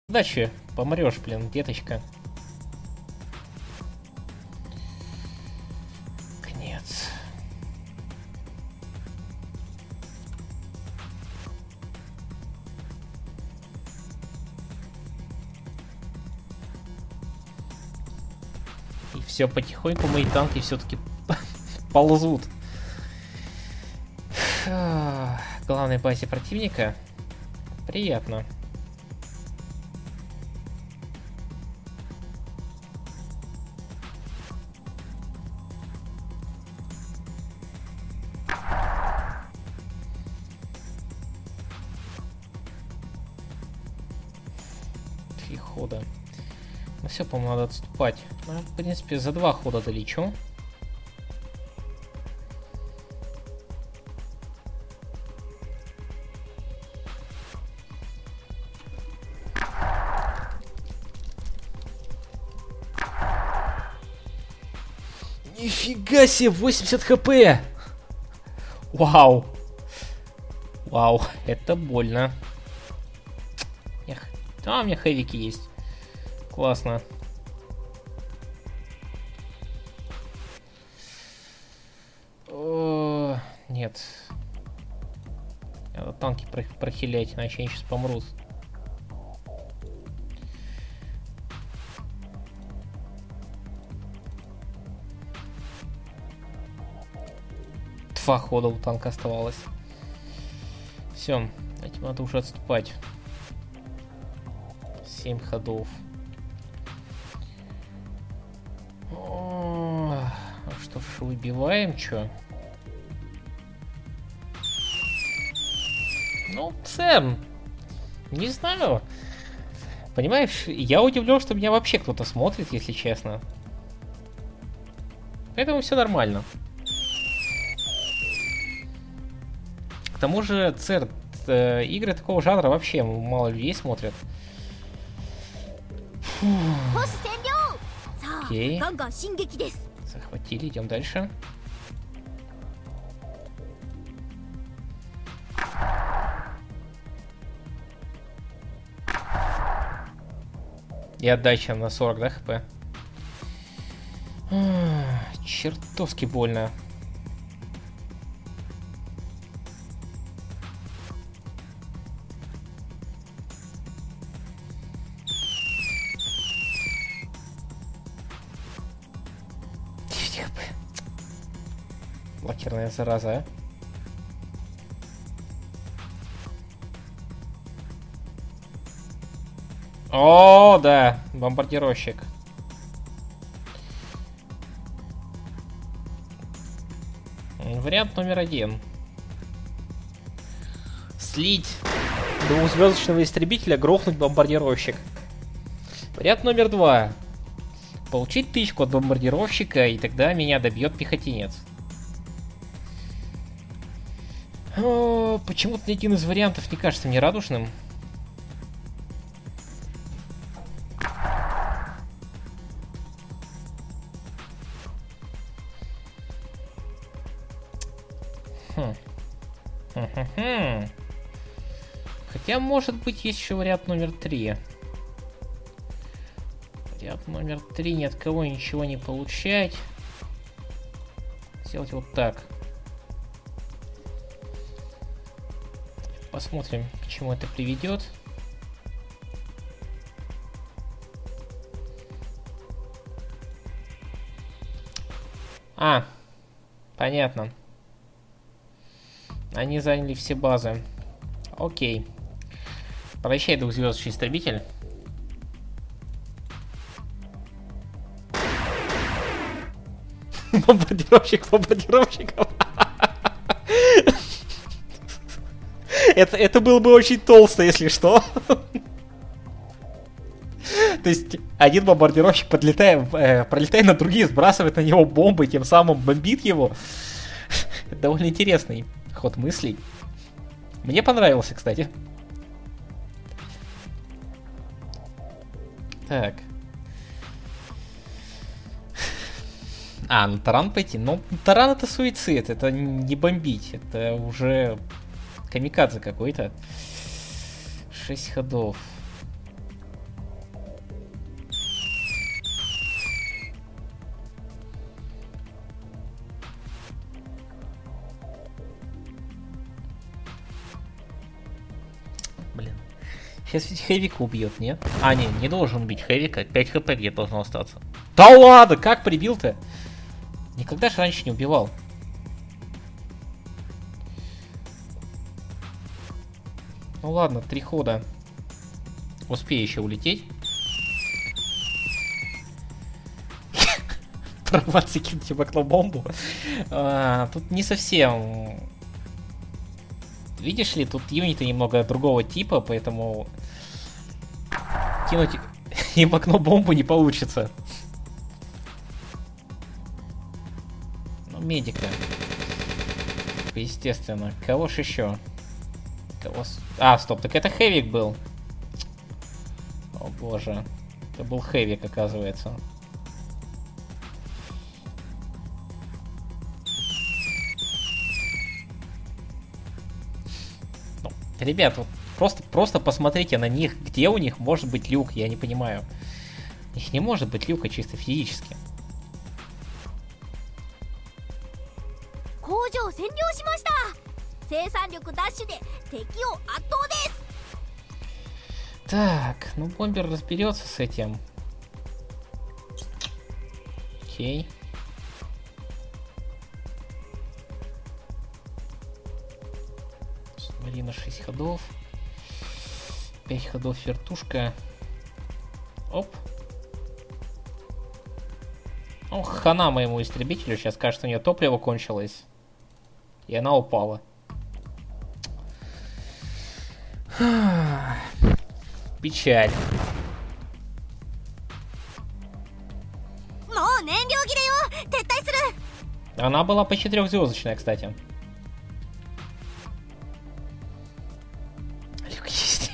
Удачи, помрешь, блин, деточка. Конец. И все, потихоньку мои танки все-таки ползут. Главной базе противника. Приятно. Три хода. Ну все, по-моему, надо отступать. Ну, в принципе, за 2 хода долечу. Нифига себе, 80 хп! Вау! Вау, это больно. А, у меня хэвики есть. Классно. Нет. Надо танки прохилять, иначе они сейчас помрут. Два хода у танка оставалось. Все, этим надо уже отступать. 7 ходов. Что ж, выбиваем, чё? Ну, Сэм, не знаю. Понимаешь, я удивлен, что меня вообще кто-то смотрит, если честно. Поэтому все нормально. К тому же, игры такого жанра вообще мало людей смотрят. Окей. Захватили, идем дальше. И отдача на 40, да, хп? Чертовски больно. Лакерная зараза, а? О, да, бомбардировщик. Вариант номер 1. Слить двухзвездочного истребителя, грохнуть бомбардировщик. Вариант номер 2. Получить тычку от бомбардировщика, и тогда меня добьет пехотинец. Почему-то ни один из вариантов не кажется мне радужным. Хотя, может быть, есть еще вариант номер 3. Вариант номер 3: ни от кого ничего не получать. Сделать вот так. Посмотрим, к чему это приведет. Понятно. Они заняли все базы. Окей. Прощай, двухзвездочный истребитель. Бомбардировщик бомбардировщиков. Это было бы очень толсто, если что. То есть один бомбардировщик пролетает на другие, сбрасывает на него бомбы, тем самым бомбит его. Это довольно интересный ход мыслей. Мне понравился, кстати. Так. На таран пойти? Ну, таран это суицид, это не бомбить, это уже камикадзе какой-то. 6 ходов. Сейчас ведь Хэвика убьет, нет? А, не должен убить Хэвика. 5 хп где должно остаться. Да ладно, как прибил-то? Никогда же раньше не убивал. Ну ладно, 3 хода. Успею еще улететь. Прорваться, кинуть в окно бомбу. Тут не совсем... Видишь ли, тут юниты немного другого типа, поэтому кинуть им в окно бомбу не получится. Ну, медика. Естественно. Кого ж еще? Кого... А, стоп, так это Хэвик был. О боже. Это был Хэвик, оказывается. Ребят, вот просто посмотрите на них, где у них может быть люк, я не понимаю. У них не может быть люка чисто физически. Так, ну бомбер разберется с этим. Окей. Марина 6 ходов. 5 ходов вертушка. Оп. Ну, хана моему истребителю. Сейчас кажется, у нее топливо кончилось. И она упала. Печаль. Она была по 4-звездочная, кстати. Люк есть.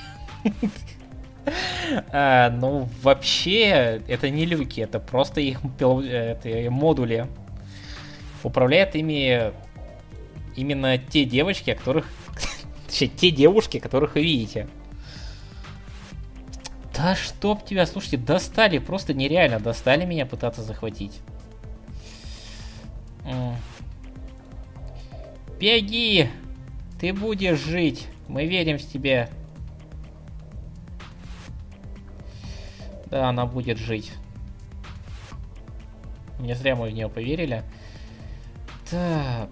Ну, вообще, это не люки, это просто их модули. Управляют ими именно те девочки, о которых... Точнее, те девушки, которых вы видите. Да чтоб тебя, слушайте, достали, просто нереально достали меня пытаться захватить. Беги! Ты будешь жить, мы верим в тебя. Да, она будет жить. Не зря мы в нее поверили. Так.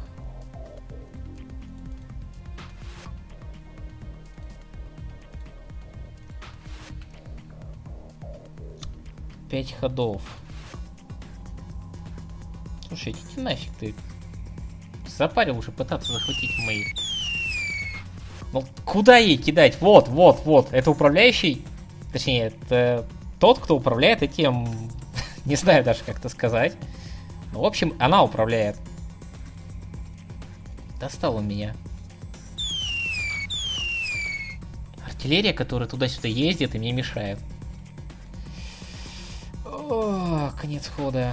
Пять ходов. Слушай, иди нафиг ты. Запарил уже пытаться захватить мои. Ну, куда ей кидать? Вот, вот, вот. Это управляющий. Точнее, это тот, кто управляет этим. Не знаю даже, как это сказать. Ну, в общем, она управляет. Достал он меня. Артиллерия, которая туда-сюда ездит и мне мешает. О, конец хода.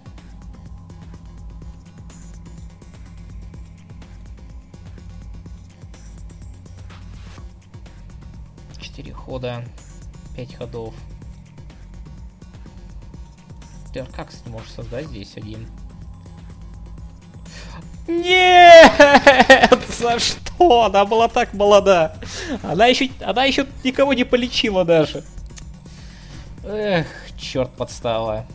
Четыре хода. 5 ходов. Ты как ты можешь создать здесь один? Нет! За что? Она была так молода. Она еще никого не полечила даже. Эх, черт, подстава.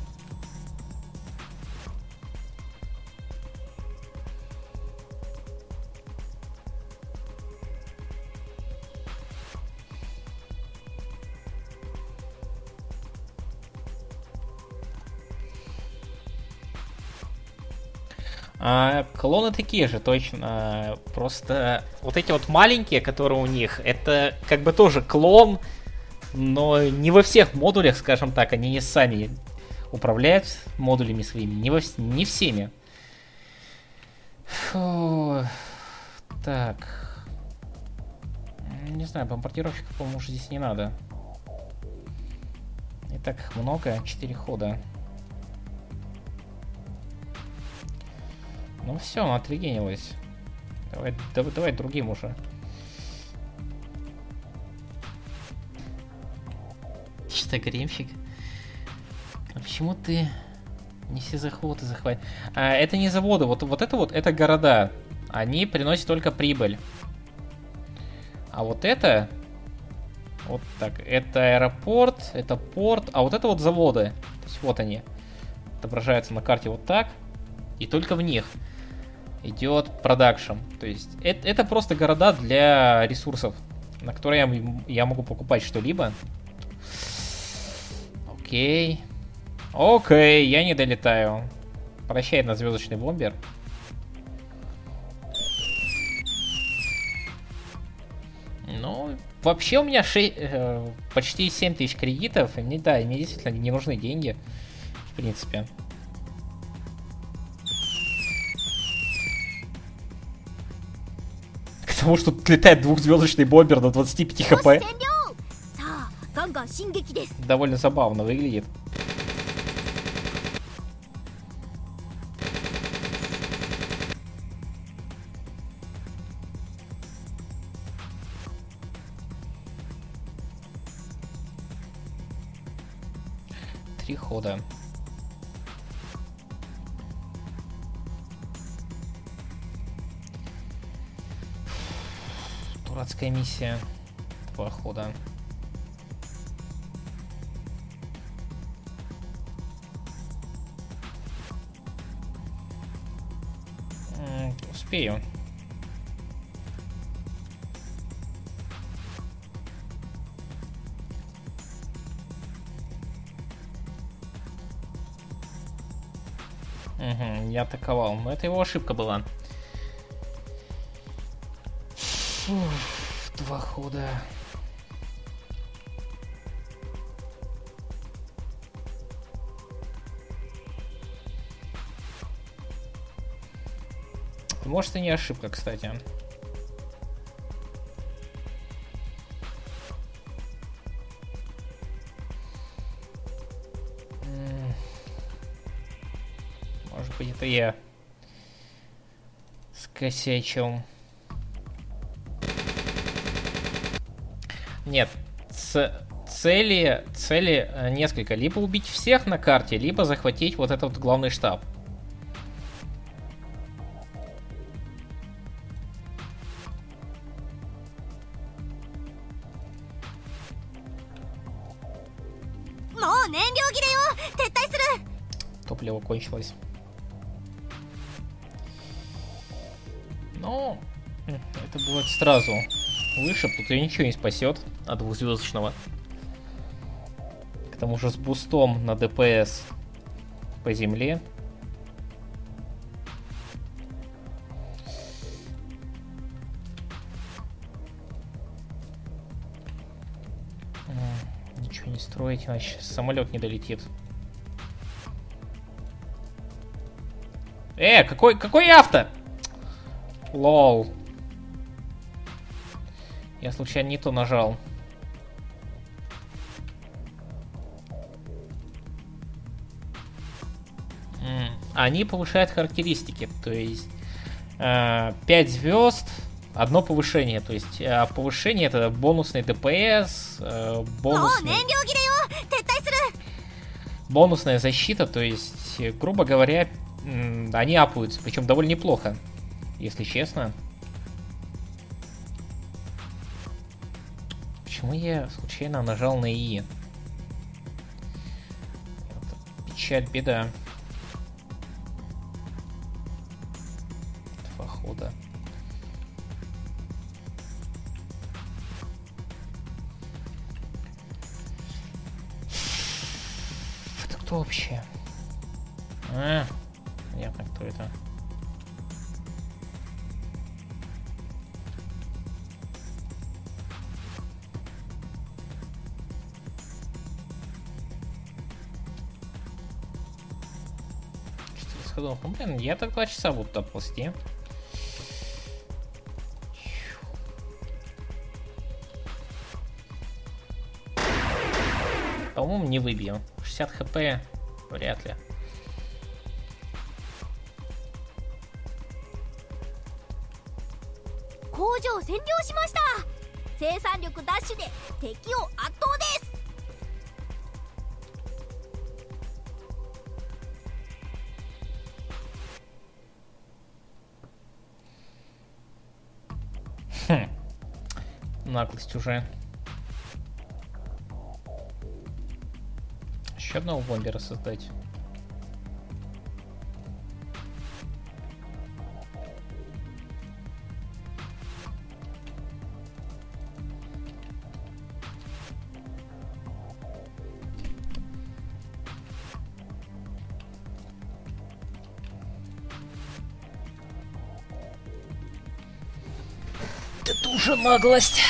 Клоны такие же, точно. Просто вот эти вот маленькие, которые у них, это как бы тоже клон, но не во всех модулях, скажем так, они не сами управляют модулями своими, не всеми. Фу. Так. Не знаю, бомбардировщиков, по-моему, уже здесь не надо. И так их много, 4 хода. Ну все, она отрегенилась. Давай другим уже. Что, гремщик? А почему ты не все захваты захватишь? Это не заводы, вот это города. Они приносят только прибыль. А вот это Вот так. Это аэропорт, это порт, а вот это вот заводы. То есть вот они. Отображаются на карте вот так. И только в них идет продакшн. То есть это просто города для ресурсов, на которые я могу покупать что-либо. Окей. Окей, я не долетаю. Прощай, однозвездочный бомбер. Ну, вообще у меня почти 7000 кредитов. И мне, да, мне действительно не нужны деньги. В принципе. К тому, что тут летает двухзвездочный бомбер на 25 хп. Довольно забавно выглядит. Три хода. Дурацкая миссия. Два хода. Успею. Угу, не атаковал. Но это его ошибка была. Фух, два хода. Может, и не ошибка, кстати. Может быть, это я скосячил. Нет, цели несколько. Либо убить всех на карте, либо захватить вот этот вот главный штаб. Топливо кончилось. Но это будет сразу выше, тут ее ничего не спасет от двухзвездочного. К тому же с бустом на ДПС по земле. Ничего не строить, иначе самолет не долетит. Какой авто? Лол. Я случайно не то нажал. Они повышают характеристики. То есть 5 звезд, одно повышение. То есть повышение это бонусный ДПС, бонусная защита. То есть, грубо говоря, они апаются. Причем довольно неплохо, если честно. Почему я случайно нажал на И? Это печаль, беда. Два хода. Это кто вообще? Понятно, кто это. Ну, блин, я так 2 часа буду там ползти. По-моему, не выбью. 60 хп вряд ли. Наглость уже. Еще одного бомбера создать. Это уже наглость.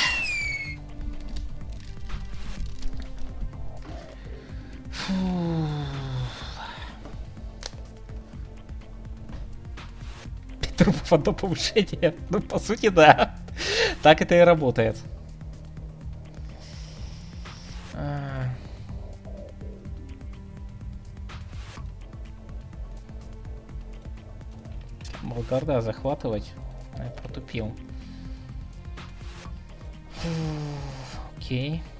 Трупов одно повышение. Ну, по сути, да. Так это и работает. Болгарда захватывать. Я протупил. Окей.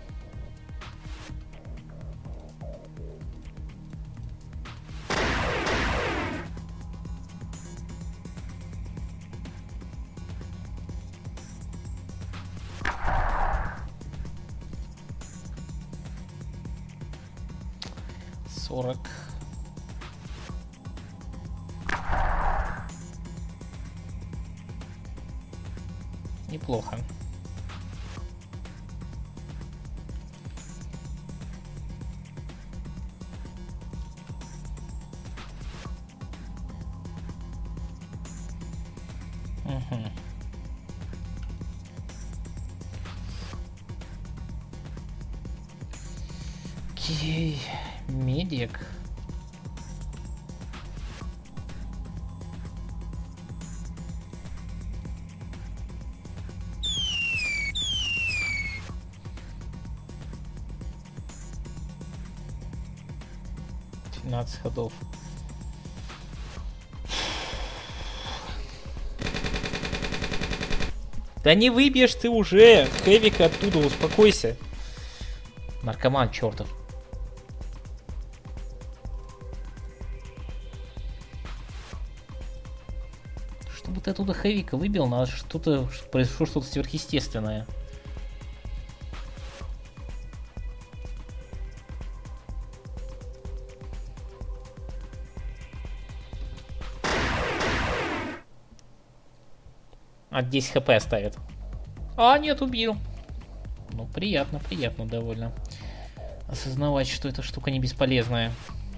Неплохо. Угу. Окей, медик. Ходов. Да не выбьешь ты уже Хэвика оттуда, успокойся. Наркоман чертов. Чтобы ты оттуда Хэвика выбил, надо что-то, произошло что-то сверхъестественное. А 10 хп оставит. А, нет, убил. Ну, приятно, приятно довольно. Осознавать, что эта штука не бесполезная.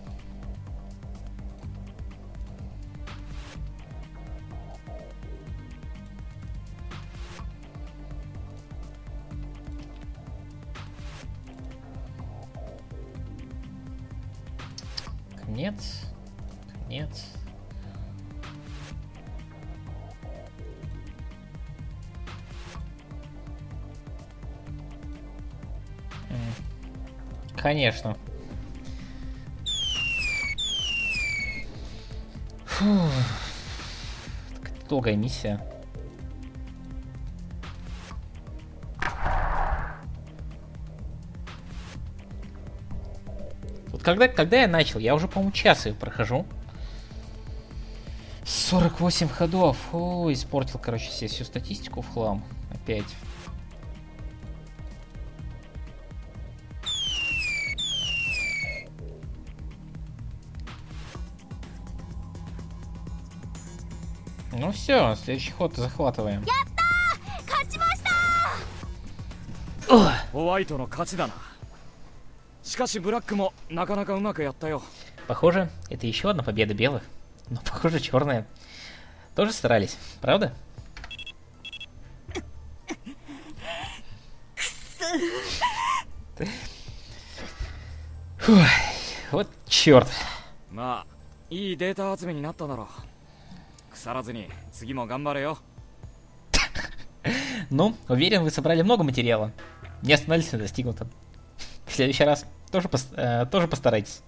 Конец. Конец. Конечно. Фу. Так, долгая миссия. Вот когда я начал, я уже, по-моему, час их прохожу. 48 ходов. О, испортил, короче, себе всю статистику в хлам. Опять. Ну все, следующий ход захватываем. Похоже, это еще одна победа белых. Но похоже, черные тоже старались, правда? Фух, вот черт. Ну, уверен, вы собрали много материала. Не остановились на достигнутом. В следующий раз тоже постарайтесь.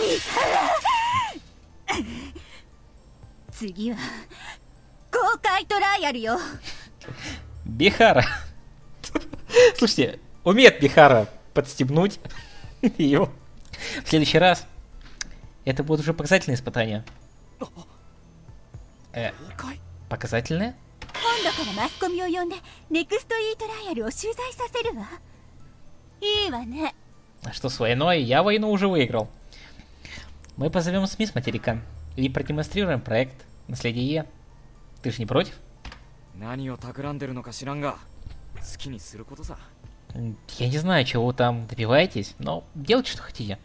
Бихара. Слушайте, умеет Бихара подстебнуть ее. В следующий раз это будет уже показательное испытание. Показательное? А что с войной? Я войну уже выиграл. Мы позовем СМИ с материка и продемонстрируем проект «Наследие Е». Ты же не против? Я не знаю, чего вы там добиваетесь, но делайте, что хотите.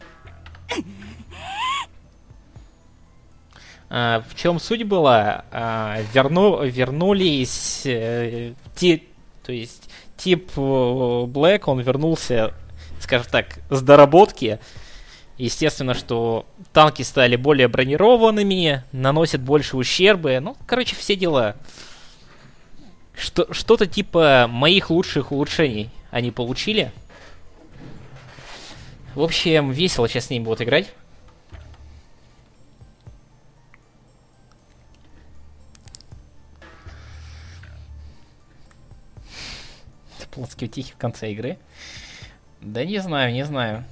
В чем суть была? Вернулись то есть тип Black, он вернулся, скажем так, с доработки. Естественно, что танки стали более бронированными, наносят больше ущерба. Ну, короче, все дела. Что-то типа моих лучших улучшений они получили. В общем, весело сейчас с ними будут играть. Плотские утихи в конце игры. Да не знаю.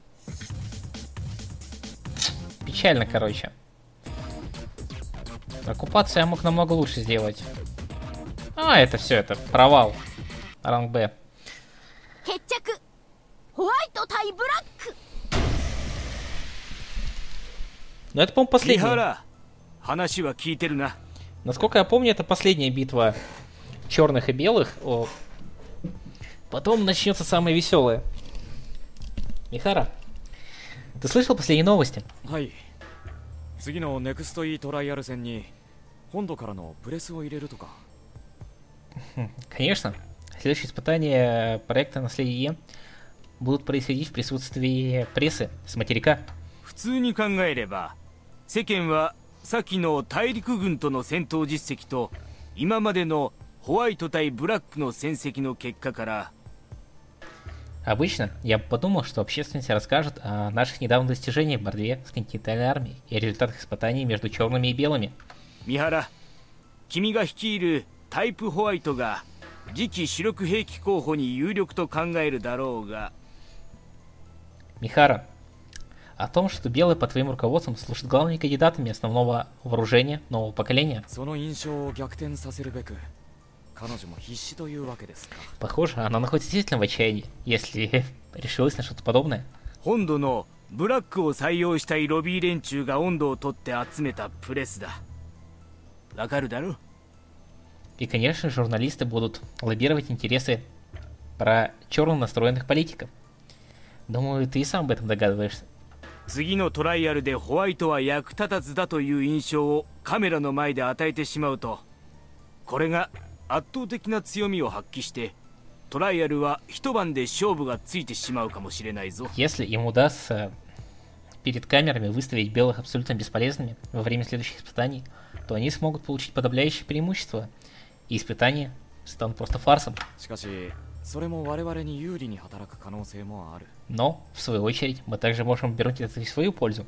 Печально, короче. Оккупацию я мог намного лучше сделать. А, это все, это провал. Ранг Б. Но это, по-моему, последняя. Насколько я помню, это последняя битва черных и белых. Потом начнется самое веселое. Михара, ты слышал последние новости? Конечно. Следующие испытания проекта «Наследие Е» будут происходить в присутствии прессы с материка. Обычно я бы подумал, что общественность расскажет о наших недавних достижениях в борьбе с континентальной армией и о результатах испытаний между черными и белыми. Михара, Михара, о том, что белые под твоим руководством служат главными кандидатами основного вооружения нового поколения. Похоже, она находится действительно в отчаянии, если решилась на что-то подобное. И, конечно, журналисты будут лоббировать интересы про черно настроенных политиков. Думаю, ты и сам об этом догадываешься. Если им удастся перед камерами выставить белых абсолютно бесполезными во время следующих испытаний, то они смогут получить подавляющее преимущество, и испытания станут просто фарсом. Но, в свою очередь, мы также можем обернуть это в свою пользу.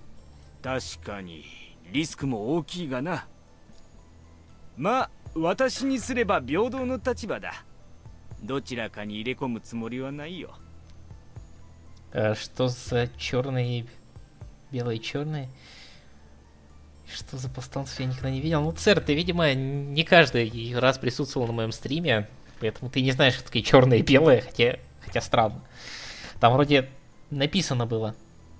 Что за черные, белые, черные? Что за повстанцев я никогда не видел? Ну, Цер, ты, видимо, не каждый раз присутствовал на моем стриме, поэтому ты не знаешь, что такие черные и белые, хотя странно. Там вроде написано было.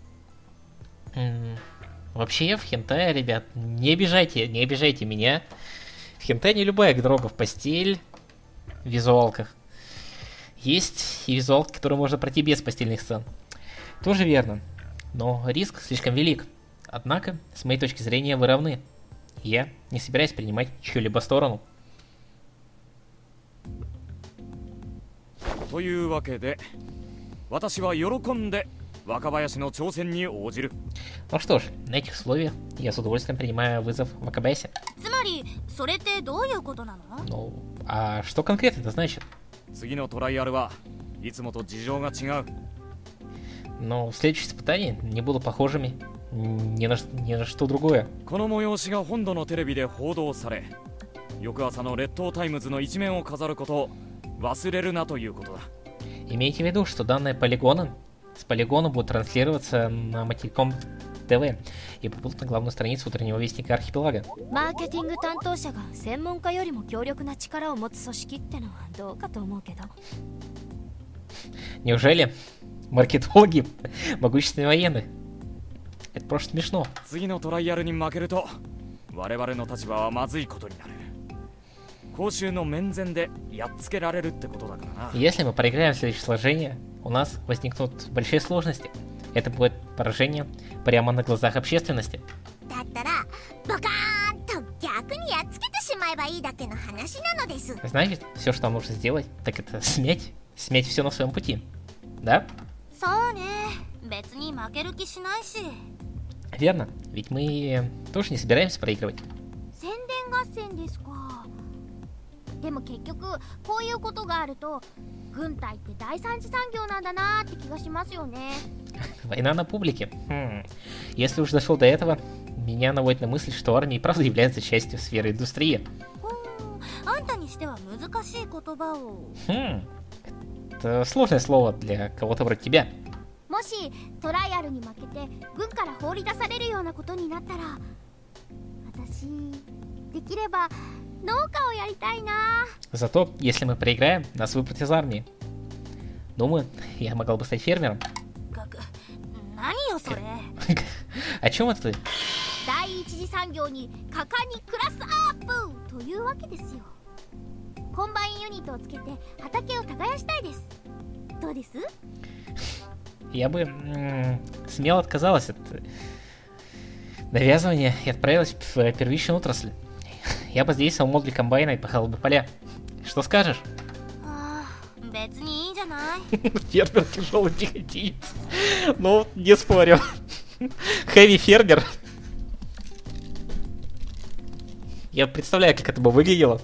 Вообще, в хентае, ребят, не обижайте меня. В хентае не любая дрога в постель в визуалках. Есть и визуалки, которые можно пройти без постельных сцен. Тоже верно. Но риск слишком велик. Однако, с моей точки зрения, вы равны. Я не собираюсь принимать чью-либо сторону. Ну что ж, на этих условиях я с удовольствием принимаю вызов Вакабаяси. Ну, а что конкретно это значит? Но следующие испытания не будут похожими ни на что другое. Имейте в виду, что данные с полигона будут транслироваться на Материком ТВ и попадут на главную страницу утреннего вестника архипелага. Неужели Маркетологи, могущественные военные. Это просто смешно. 次のトライアルに負けると我々の立場はまずいことになる。公衆の面前でやっつけられるってことだからな。 Если мы проиграем следующее сложение, у нас возникнут большие сложности. Это будет поражение прямо на глазах общественности. だったらボカーンと逆にやっつけてしまえばいいだけの話なのです。 Значит, все, что нам нужно сделать, так это смять все на своем пути. Да? そうね、別に負ける気しないし。 Верно, ведь мы тоже не собираемся проигрывать. 宣伝合戦ですか。でも結局こういうことがあると軍隊って第三次産業なんだなーって気がしますよね。 Война на публике. Если уж дошло до этого, меня наводит на мысль, что армия и правда является частью сферы индустрии. あんたにしては難しい言葉を。 Это сложное слово для кого-то вроде тебя. もしトライアルに負けて軍から放り出されるようなことになったら、私できれば農家をやりたいな。 Зато, если мы проиграем, нас выпрут из армии. Думаю, я могла бы стать фермером. 何よそれ。 О чем это ты? 第一次産業に果敢にクラスアップというわけですよ。コンバインユニットをつけて畑を耕したいです。どうです？ Я бы смело отказалась от навязывания и отправилась в первичную отрасль. Я бы задействовал модуль комбайна и пахал бы поля. Что скажешь? 別にいいんじゃない？ Фермер тяжелый пехотинец. Ну, не спорю. Хэви фермер. Я представляю, как это бы выглядело.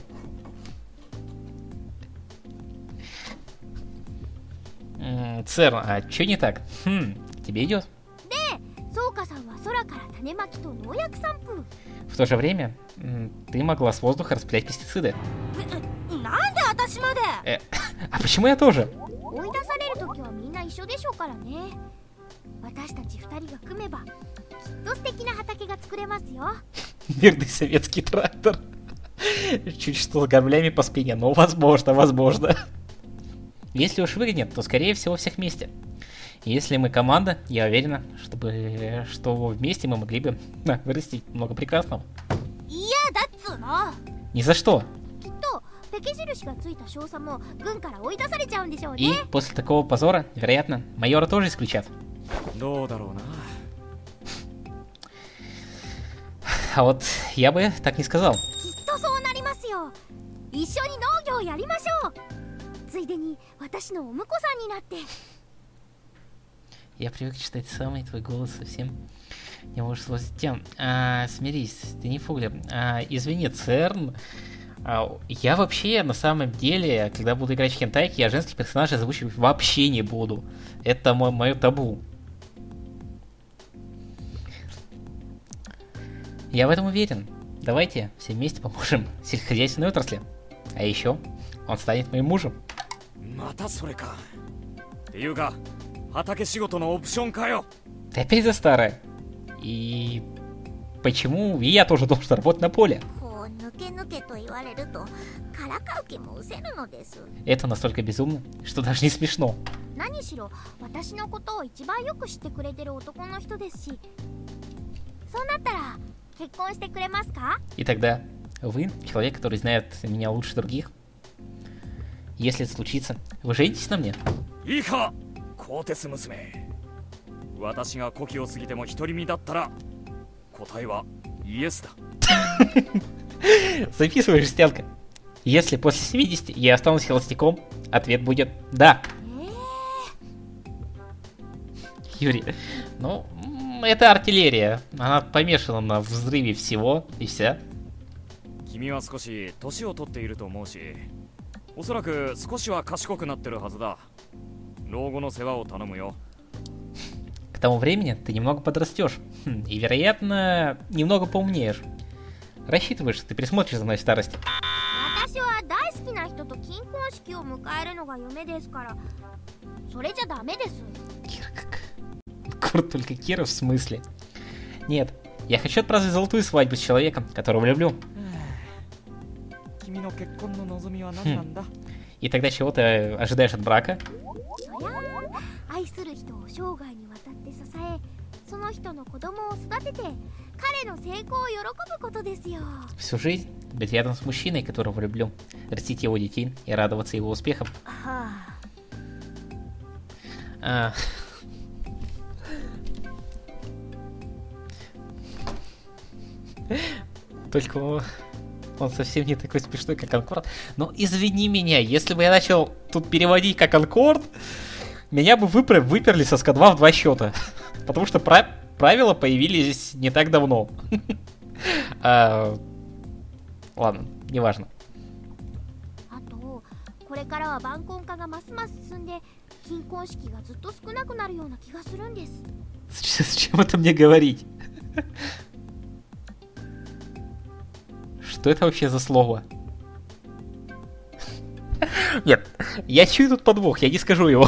Сэр, а чё не так? Тебе идет? ソウカさんは空から種まきと農薬散布。 В то же время ты могла с воздуха распылять пестициды. なんで私まで？ А почему я тоже? 追い出されるときはみんな一緒でしょうからね。私たち二人が組めばきっと素敵な畑が作れますよ。 Мирный советский трактор. Чуть что с граблями по спине, но возможно. Если уж выгонят, то скорее всего всех вместе. Если мы команда, я уверена, что вместе мы могли бы вырастить много прекрасного. いやだっつーの。 Ни за что. きっとペケ印がついた少佐も軍から追い出されちゃうんでしょうね。 И после такого позора, вероятно, майора тоже исключат. どうだろうな。 А вот я бы так не сказал. きっとそうなりますよ。一緒に農業をやりましょう。ついでに私のお婿さんになって。 Я привык читать самый твой голос совсем не можешь слушать тем. Смирись, ты не фугля. Извини, Церн. Я вообще, на самом деле, когда буду играть в хентайки, я женских персонажей озвучивать вообще не буду. Это мое табу. Я в этом уверен. Давайте все вместе поможем сельскохозяйственной отрасли. А еще он станет моим мужем. またそれか。っていうか、畑仕事のオプションかよ。 Ты опять за старое. И почему я тоже должен работать на поле? こう抜け抜けと言われるとからかう気も失せるのです。 Это настолько безумно, что даже не смешно. 何しろ私のことを一番よく知ってくれてる男の人ですし、そうなったら結婚してくれますか？ И тогда вы, человек, который знает меня лучше других, если это случится, вы женитесь на мне? いいか、コーテス娘。私が古希を過ぎても独り身だったら答えはイエスだ。 Записывай, жестянка. Если после 70 я останусь холостяком, ответ будет да. Юрий, ну, это артиллерия. Она помешана на взрыве всего и вся. 君は少し年を取っていると思うし、おそらく少しは賢くなってるはずだ。老後の世話を頼むよ。 К тому времени ты немного подрастешь. И, вероятно, немного поумнеешь. Рассчитываешь, что ты присмотришь за мной в старости. 私は大好きな人と金婚式を迎えるのが夢ですから、それじゃダメです。 Кира, как... Курт, только Кира в смысле? Нет, я хочу отпраздновать золотую свадьбу с человеком, которого люблю. 君の結婚の望みは何なんだ？ И тогда чего ты ожидаешь от брака? 相愛する人を生涯にわたって支え、その人の子供を育てて彼の成功を喜ぶことですよ。 Всю жизнь быть рядом с мужчиной, которого люблю, растить его детей и радоваться его успехам. はあ、 А, Только он совсем не такой смешной, как Анкорд. Но извини меня, если бы я начал тут переводить как Анкорд, меня бы выперли со СК-2 в 2 счета. Потому что правила появились не так давно. Ладно, неважно. あとこれからは晩婚化がますます進んで金婚式がずっと少なくなるような気がするんです。 С чем это мне говорить? Что это вообще за слово? Нет, я чую тут подвох, я не скажу его.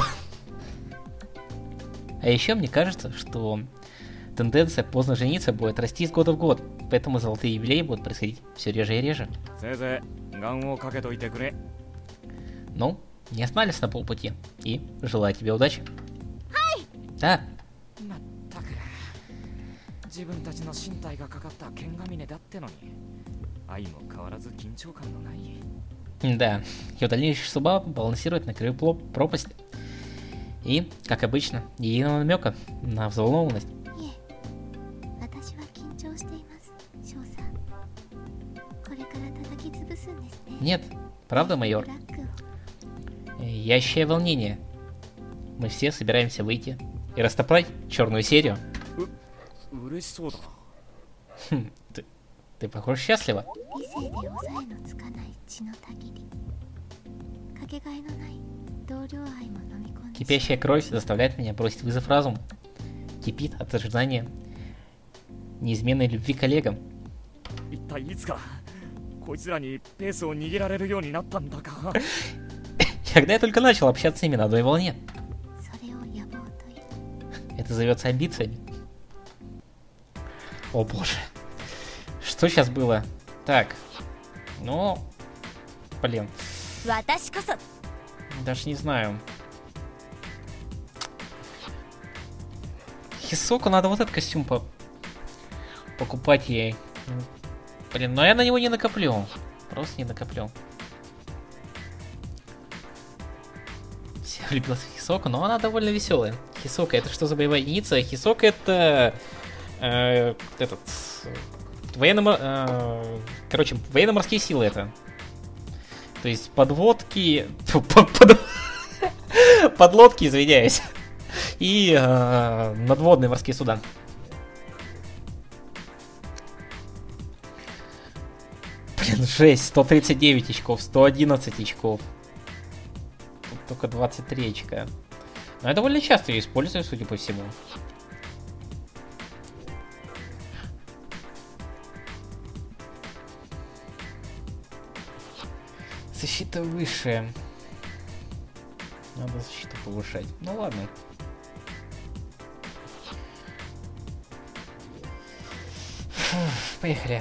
А еще мне кажется, что тенденция поздно жениться будет расти из года в год, поэтому золотые юбилеи будут происходить все реже и реже. せいぜい願をかけといてくれ。 Ну, не остановись на полпути, и желаю тебе удачи. Да, まったく自分たちの身体がかかった剣ヶ峰だってのに愛も変わらず緊張感のない。 да, ее дальнейшая судьба балансирует на краю пропасти. И, как обычно, ни единого намека на взволнованность. いえ、私は緊張しています、少佐。これから叩き潰すんですね。 Нет, правда, ブ майор? ラックを。 Я ощущаю волнение. Мы все собираемся выйти и растоптать черную серию. 嬉しそうだな。 Хм, ты, похоже, счастлива. 理性で抑えのつかない血のたぎり。かけがえのない同僚愛も飲み込んで。 Кипящая кровь заставляет меня бросить вызов разуму. Кипит от ожидания неизменной любви к коллегам. 一体いつからこいつらにペースを握られるようになったんだか。 Когда я только начал общаться с ними на одной волне. それを野望という。 Это зовется амбициями. О боже. Что сейчас было? Так. Ну, блин. 私こそ Даже не знаю. Хисоку надо вот этот костюм покупать ей. Блин, но я на него не накоплю. Просто не накоплю. Все влюбился в Хисоку, но она довольно веселая. Хисока, это что за боевая единица? Хисока это... этот... короче, военно-морские силы это. То есть подводки... Подлодки, извиняюсь. И надводные морские суда. Блин, жесть. 139 очков, 111 очков. Тут только 23 очка. Но я довольно часто ее использую, судя по всему. Защита выше. Надо защиту повышать. Ну ладно. Фу, поехали.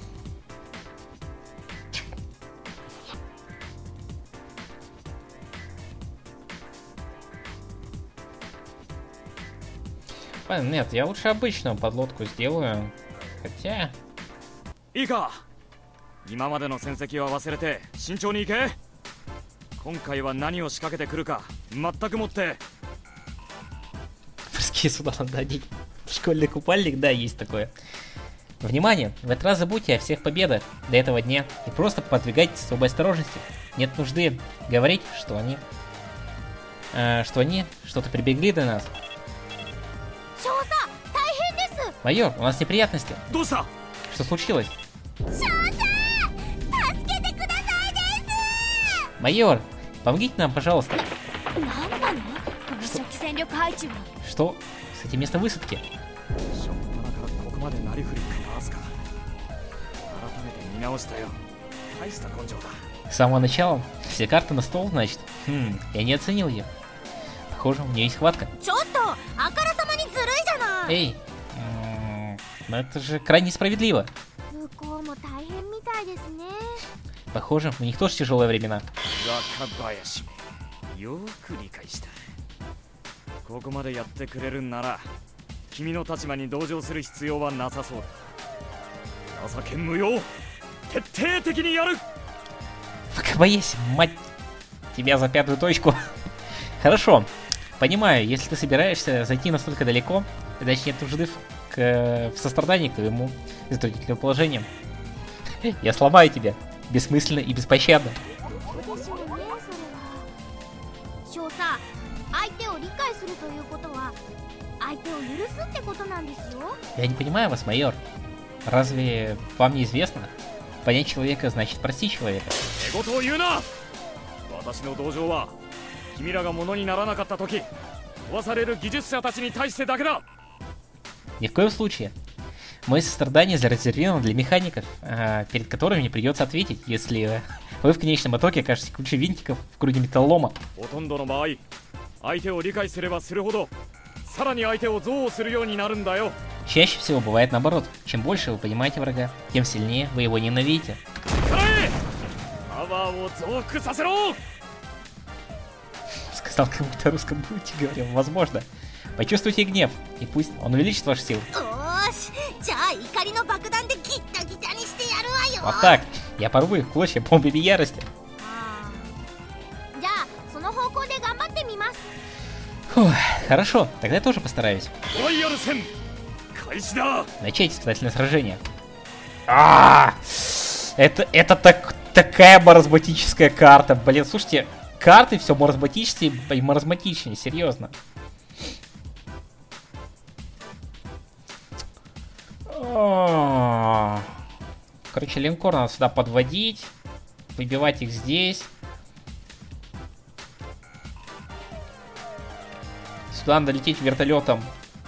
Нет, я лучше обычную подлодку сделаю. Хотя... いいか、今までの戦績は忘れて慎重に行け。今回は何を仕掛けてくるか全くもって。 Морские суда надо одеть. Школьный купальник, да, есть такое. Внимание! В этот раз забудьте о всех победах до этого дня и просто подвигайтесь с особой осторожностью. Нет нужды говорить, что они что-то прибегли до нас. 少佐、大変です。 Майор, у нас неприятности. どうした？ Что случилось? 少佐、助けてくださいです。 Майор, помогите нам, пожалуйста. なんなの？この初期戦力配置は。 Что с этим место высадки? しょっぱなからここまでなりふりかわすか。改めて見直したよ。大した根性だ。 С самого начала все карты на стол, значит. Я не оценил ее. Похоже, у нее есть хватка. ちょっと、あからさまにずるいじゃない。 Эй, но это же крайне несправедливо. 向こうも大変みたいですね。 Похоже, у них тоже тяжелые времена. 若林め、よく理解した。 ここまでやってくれるんなら君の立場に同情する必要はなさそうだ。情け無用、徹底的にやる。 ВКБС, мать тебя за пятую точку. Хорошо, понимаю, если ты собираешься зайти настолько далеко, значит нет нужды в сострадании к твоему затруднительному положению. Я сломаю тебя, бессмысленно и беспощадно. Я не понимаю вас, майор. Разве вам не известно? Понять человека значит простить человека. Ни в коем случае. Мое сострадание зарезервировано для механиков, перед которыми мне придется ответить, если вы в конечном итоге окажетесь кучей винтиков в груди металлолома. Чаще всего бывает наоборот. Чем больше вы понимаете врага, тем сильнее вы его ненавидите. Сказал кому-то русском бунте, говорил, возможно. Почувствуйте гнев, и пусть он увеличит вашу силу. Вот так, я порву их в клочья бомбами ярости. Фух, хорошо, тогда я тоже постараюсь. Начать испытательное сражение. Это такая маразматическая карта. Блин, слушайте, карты все маразматичнее и маразматичнее, серьезно. Короче, линкор надо сюда подводить, выбивать их здесь. Сюда надо лететь вертолетом.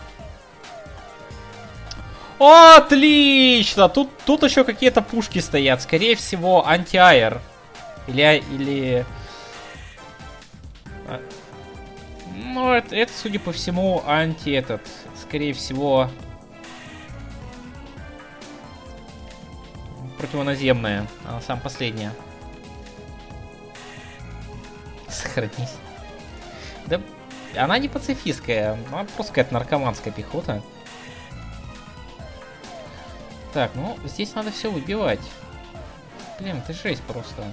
Отлично! Тут еще какие-то пушки стоят. Скорее всего, анти-айр. Или... Ну, это, судя по всему, анти-этот. Скорее всего... Противоназемная. Она самая последняя. Сохранись. Да... Она не пацифистская, она просто какая-то наркоманская пехота. Так, ну, здесь надо все выбивать. Блин, это жесть просто.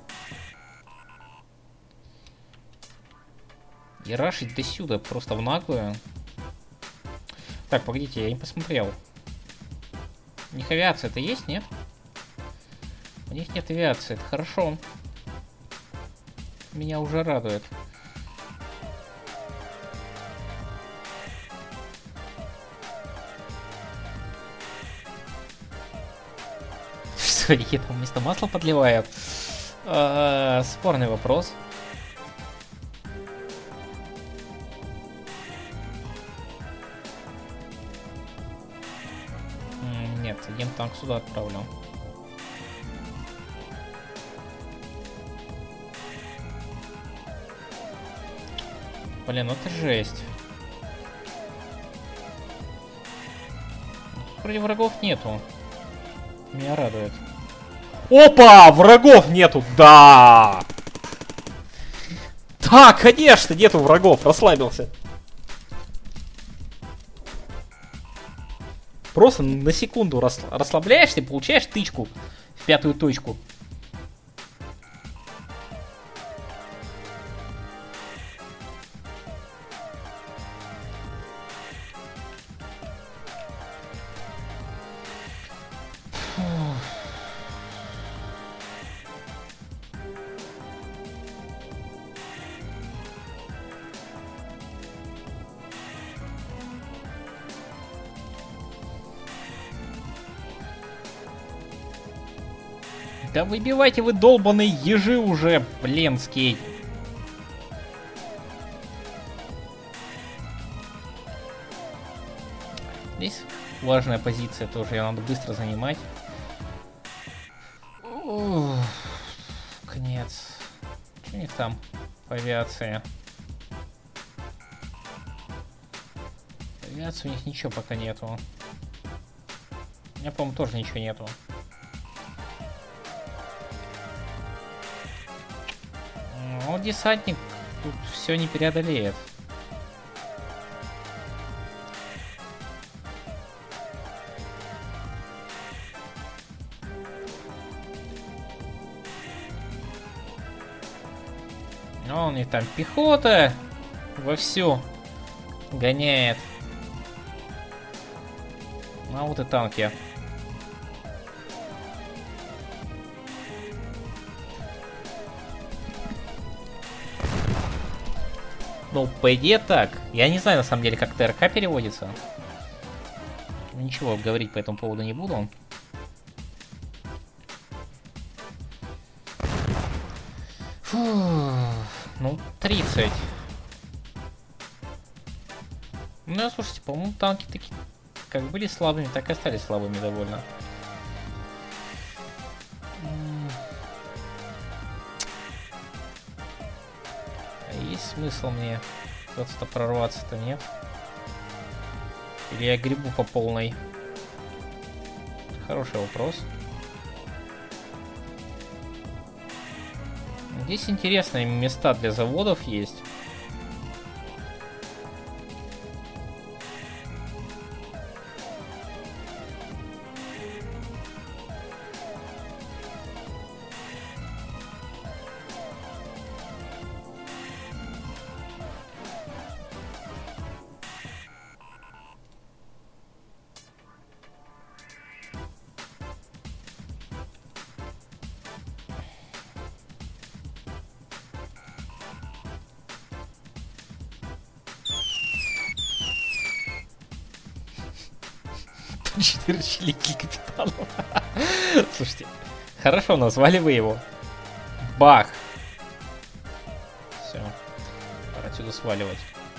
И рашить до сюда просто в наглую. Так, погодите, я не посмотрел. У них авиация-то есть, нет? У них нет авиации, это хорошо. Меня уже радует. Я там вместо масла подливаю. Спорный вопрос. Нет, один танк сюда отправлю. Блин, ну это жесть. Вроде врагов нету. Меня радует. Опа! Врагов нету! Да! Да, конечно, нету врагов. Расслабился. Просто на секунду расслабляешься и получаешь тычку в пятую точку. Да выбивайте вы долбаные ежи уже, блинский. Здесь важная позиция тоже, ее надо быстро занимать. Ух, конец. Что у них там по авиации? По авиации у них ничего пока нету. У меня, по-моему, тоже ничего нету. Ну, десантник тут все не преодолеет. О, у них там пехота вовсю гоняет. А вот и танки. Ну, по идее так. Я не знаю, на самом деле, как ТРК переводится. Ничего говорить по этому поводу не буду. Фу, ну, 30. Ну, слушайте, по-моему, танки такие, как были слабыми, так и остались слабыми довольно. Есть смысл мне просто прорваться-то, нет? Или я гребу по полной? Хороший вопрос. Здесь интересные места для заводов есть. Четырехчликий капитан. Слушайте, хорошо назвали вы его. Бах. Все. Пора отсюда сваливать.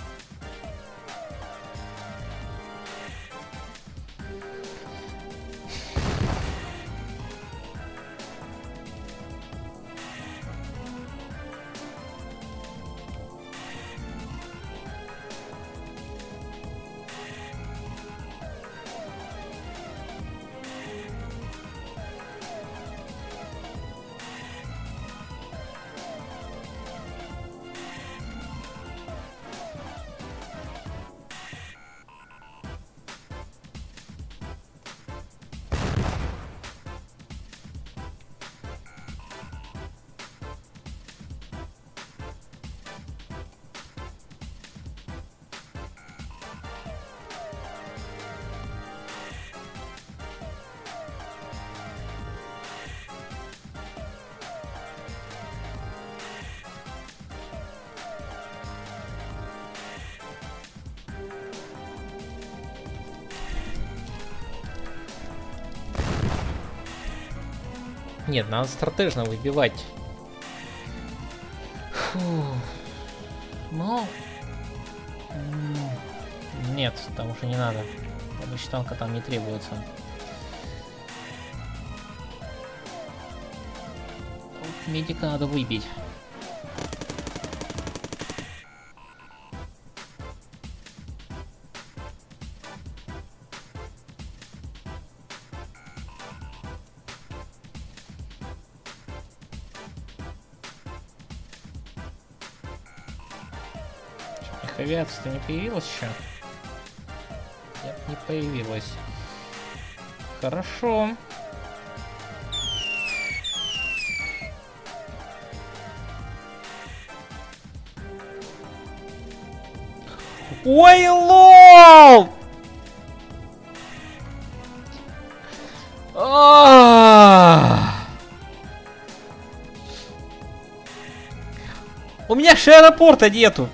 Нет, надо стратежно выбивать. Фу. Ну... Нет, там уже не надо. Помощь танка там не требуется. Вот медика надо выбить. Авиация-то не появилась еще? Нет, не появилась. Хорошо. Ой, лол! У меня же аэропорта нету.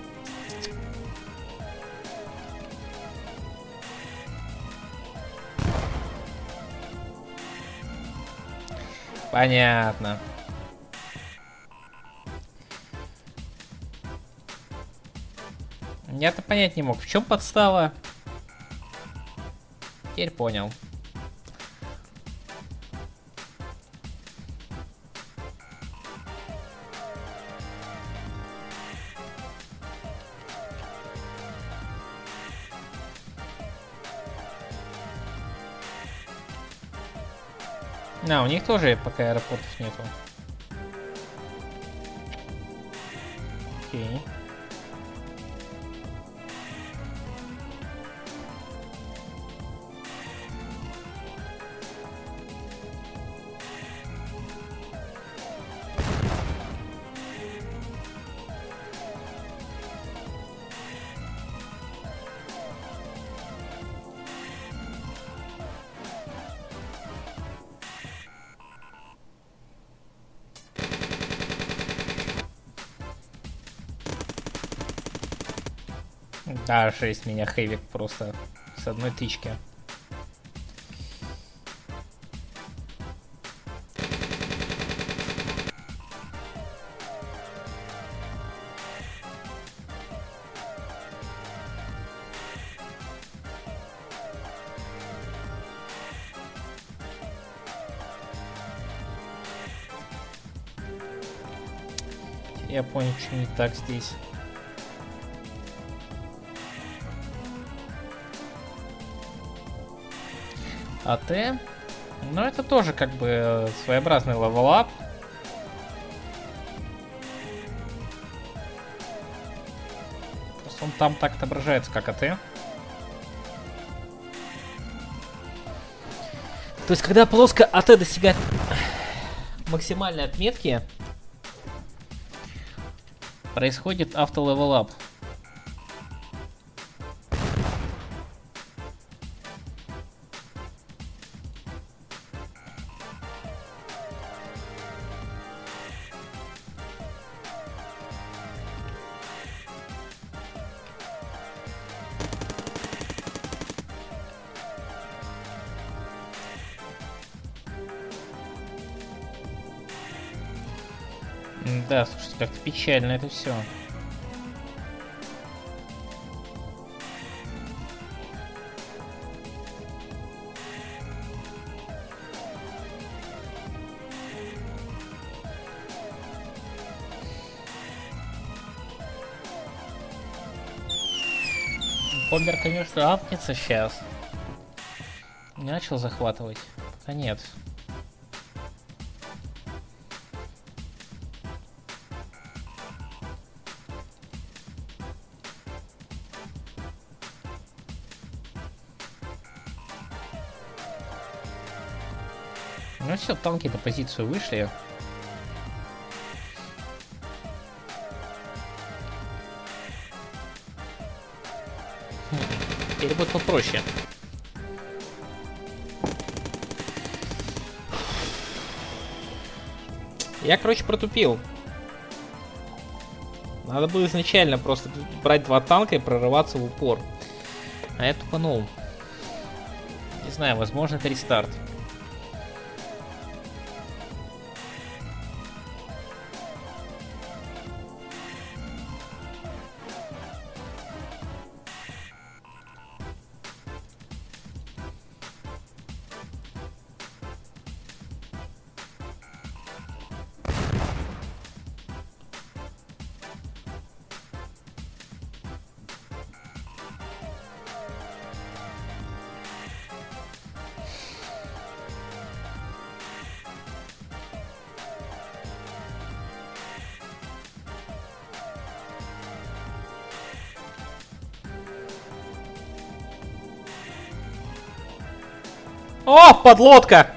Понятно. Я-то понять не мог, в чем подстава. Теперь понял. А, у них тоже пока аэропортов нету. Окей. А, 6 меня хэвик просто с одной тычки. Я понял, что не так здесь. АТ. Но это тоже как бы своеобразный левелап. Просто он там так отображается, как АТ. То есть, когда плоско АТ достигает максимальной отметки, происходит автолевелап. Да, слушайте, как-то печально это все. Бомбер, конечно, апнется сейчас. Не начал захватывать? Пока нет. Ну все, танки на позицию вышли. Теперь будет попроще. Я, короче, протупил. Надо было изначально просто брать 2 танка и прорываться в упор. А я тупанул. Не знаю, возможно, это рестарт. О, подлодка!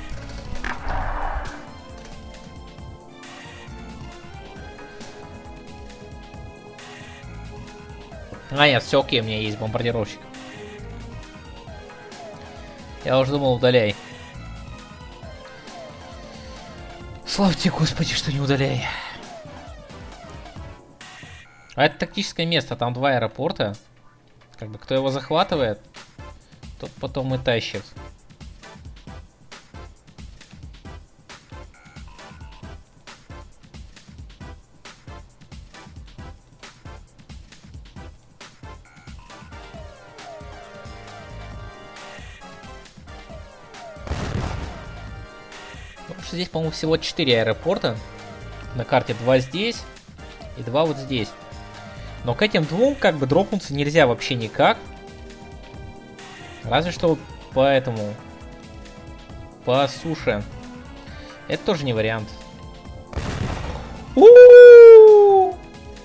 А нет, все окей, у меня есть бомбардировщик. Я уже думал, удаляй. Слава тебе, Господи, что не удаляй. А это тактическое место, там 2 аэропорта. Как бы кто его захватывает, тот потом и тащит. Здесь, по-моему, всего 4 аэропорта. На карте 2 здесь и 2 вот здесь. Но к этим 2 как бы дропнуться нельзя вообще никак. Разве что по этому. По суше. Это тоже не вариант. У-у-у!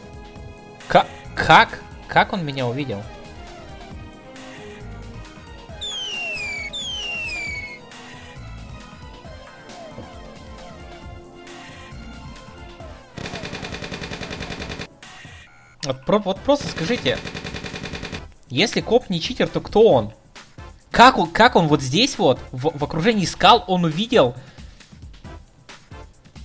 Как он меня увидел? Вот просто скажите, если коп не читер, то кто он? Как он вот здесь вот, в окружении скал, он увидел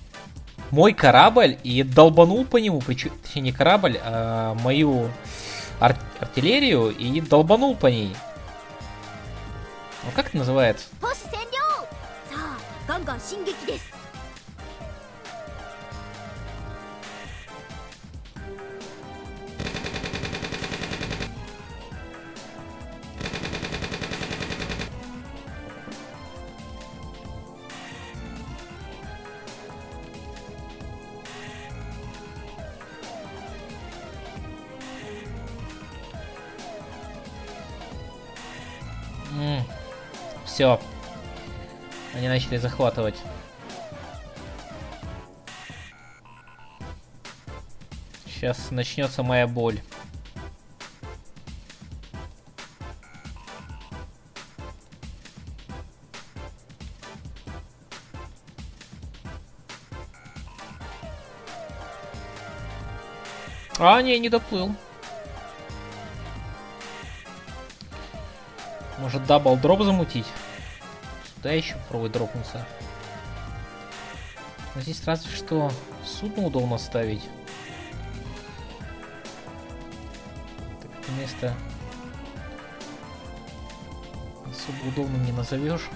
мой корабль и долбанул по нему, причем, точнее, не корабль, а артиллерию и долбанул по ней. Ну как это называется? 都市占領。さあガンガン進撃です。 Все. Они начали захватывать. Сейчас начнется моя боль. А, не доплыл. Может, дабл дроп замутить? Сюда еще попробуй дропнуться. Но здесь разве что судно удобно ставить. Так это место особо удобным не назовешь.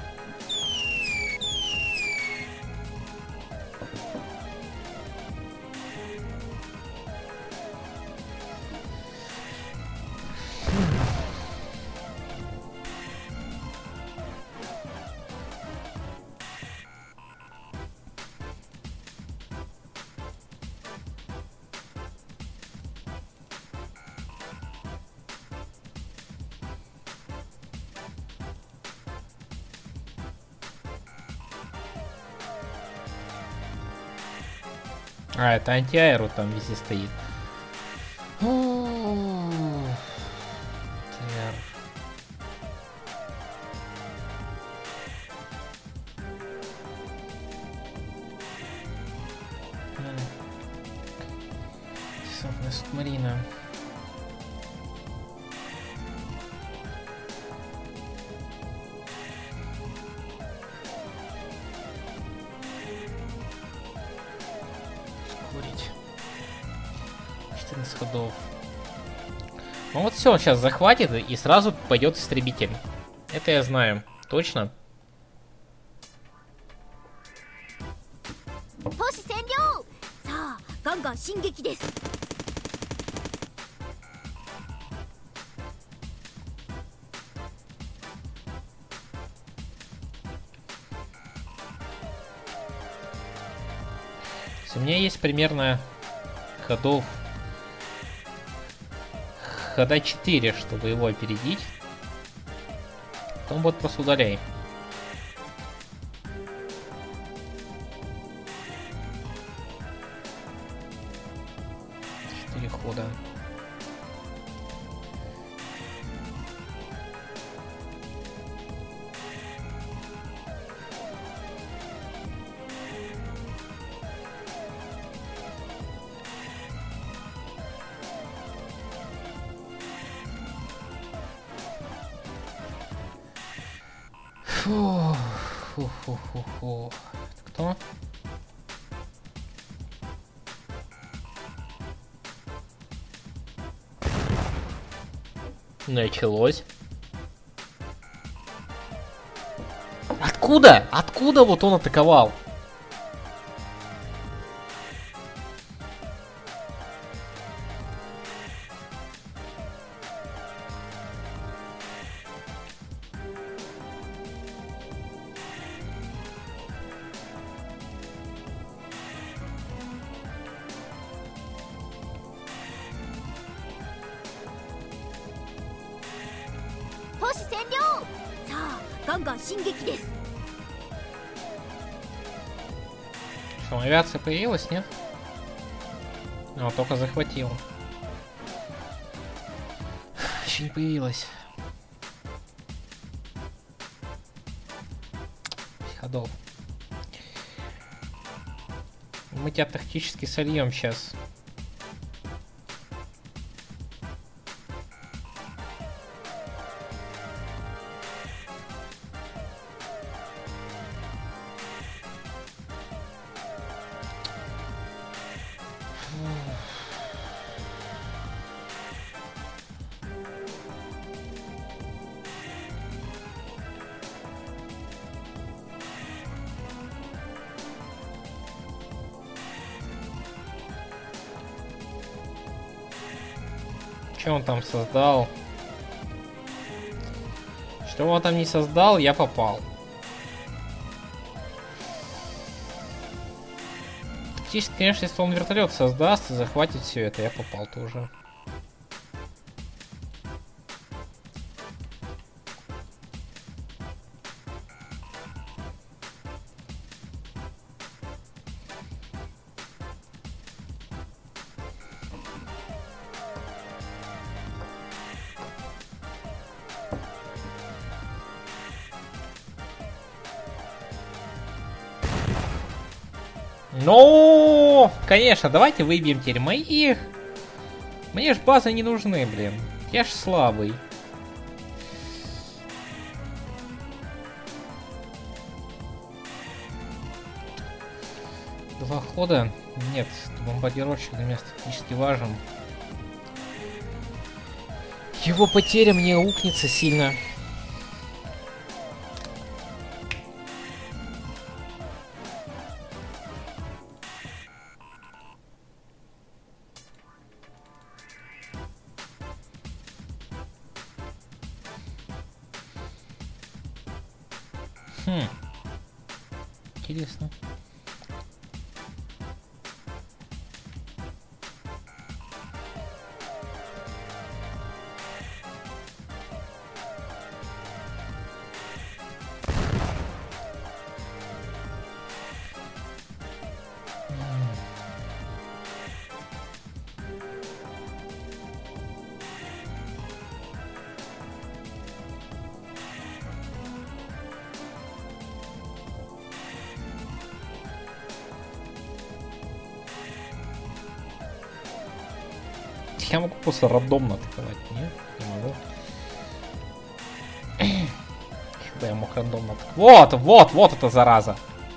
А, это антиаэро там везде стоит. Десантная субмарина. Ускорить. 14 ходов. Ну вот все, он сейчас захватит и сразу пойдет истребитель. Это я знаю. Точно. 都市占領。さあガンガン進撃です。 У меня есть примерно хода 4, чтобы его опередить. Потом вот просто удаляй. Хода. Фу. Это кто? Началось. Откуда? Откуда вот он атаковал? Что, авиация появилась, нет? А, только захватил. Еще не появилась. Ходов. Мы тебя тактически сольем сейчас. Что он там создал? Что он там не создал, я попал. Тактически, конечно, если он вертолет создаст и захватит все это, я попал тоже. Ну, конечно, давайте выбьем теперь моих. Мне ж базы не нужны, блин. Я ж слабый. Два хода? Нет, бомбардировщик для меня стратегически важен. Его потеря мне укнется сильно. Интересно. Я могу просто рандомно атаковать, нет? Не могу. Еще бы я мог рандомно атаковать. Вот эта зараза.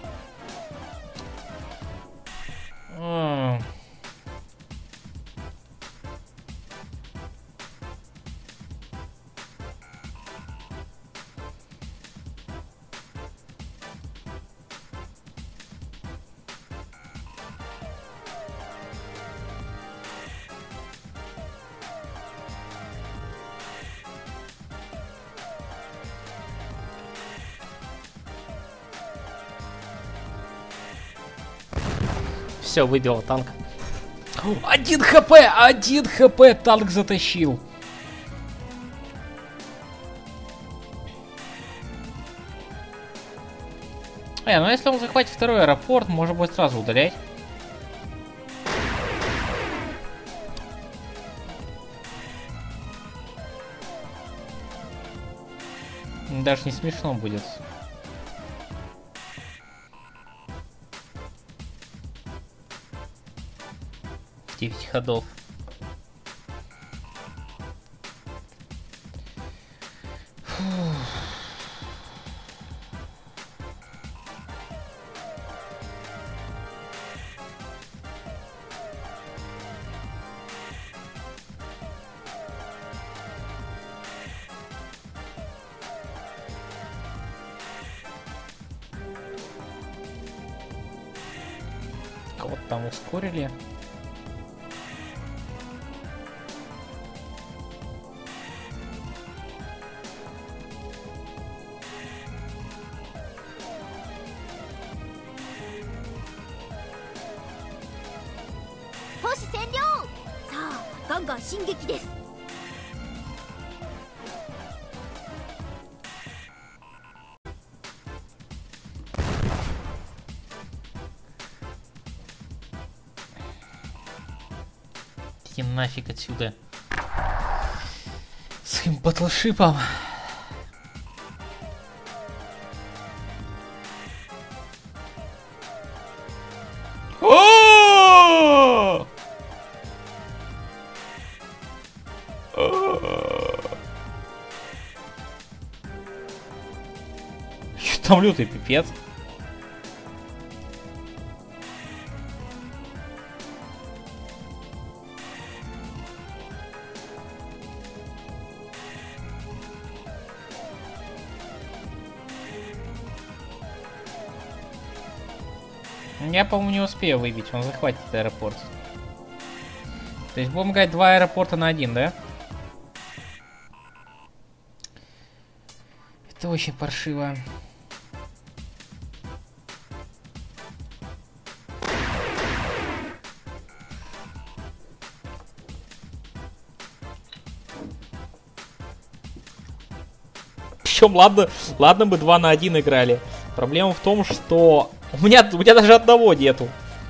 Все, выбил танк. 1 хп! 1 хп танк затащил. Ну если он захватит второй аэропорт, можно будет сразу удалять. Даже не смешно будет. 9 ходов. Кого-то там ускорили. Иди нафиг отсюда. Своим батлшипом. Что там лютый пипец? Я, по-моему, не успею выбить, он захватит аэропорт. То есть будем играть 2 аэропорта на 1, да? Это очень паршиво. Причем, ладно бы 2 на 1 играли. Проблема в том, что у меня даже одного нету.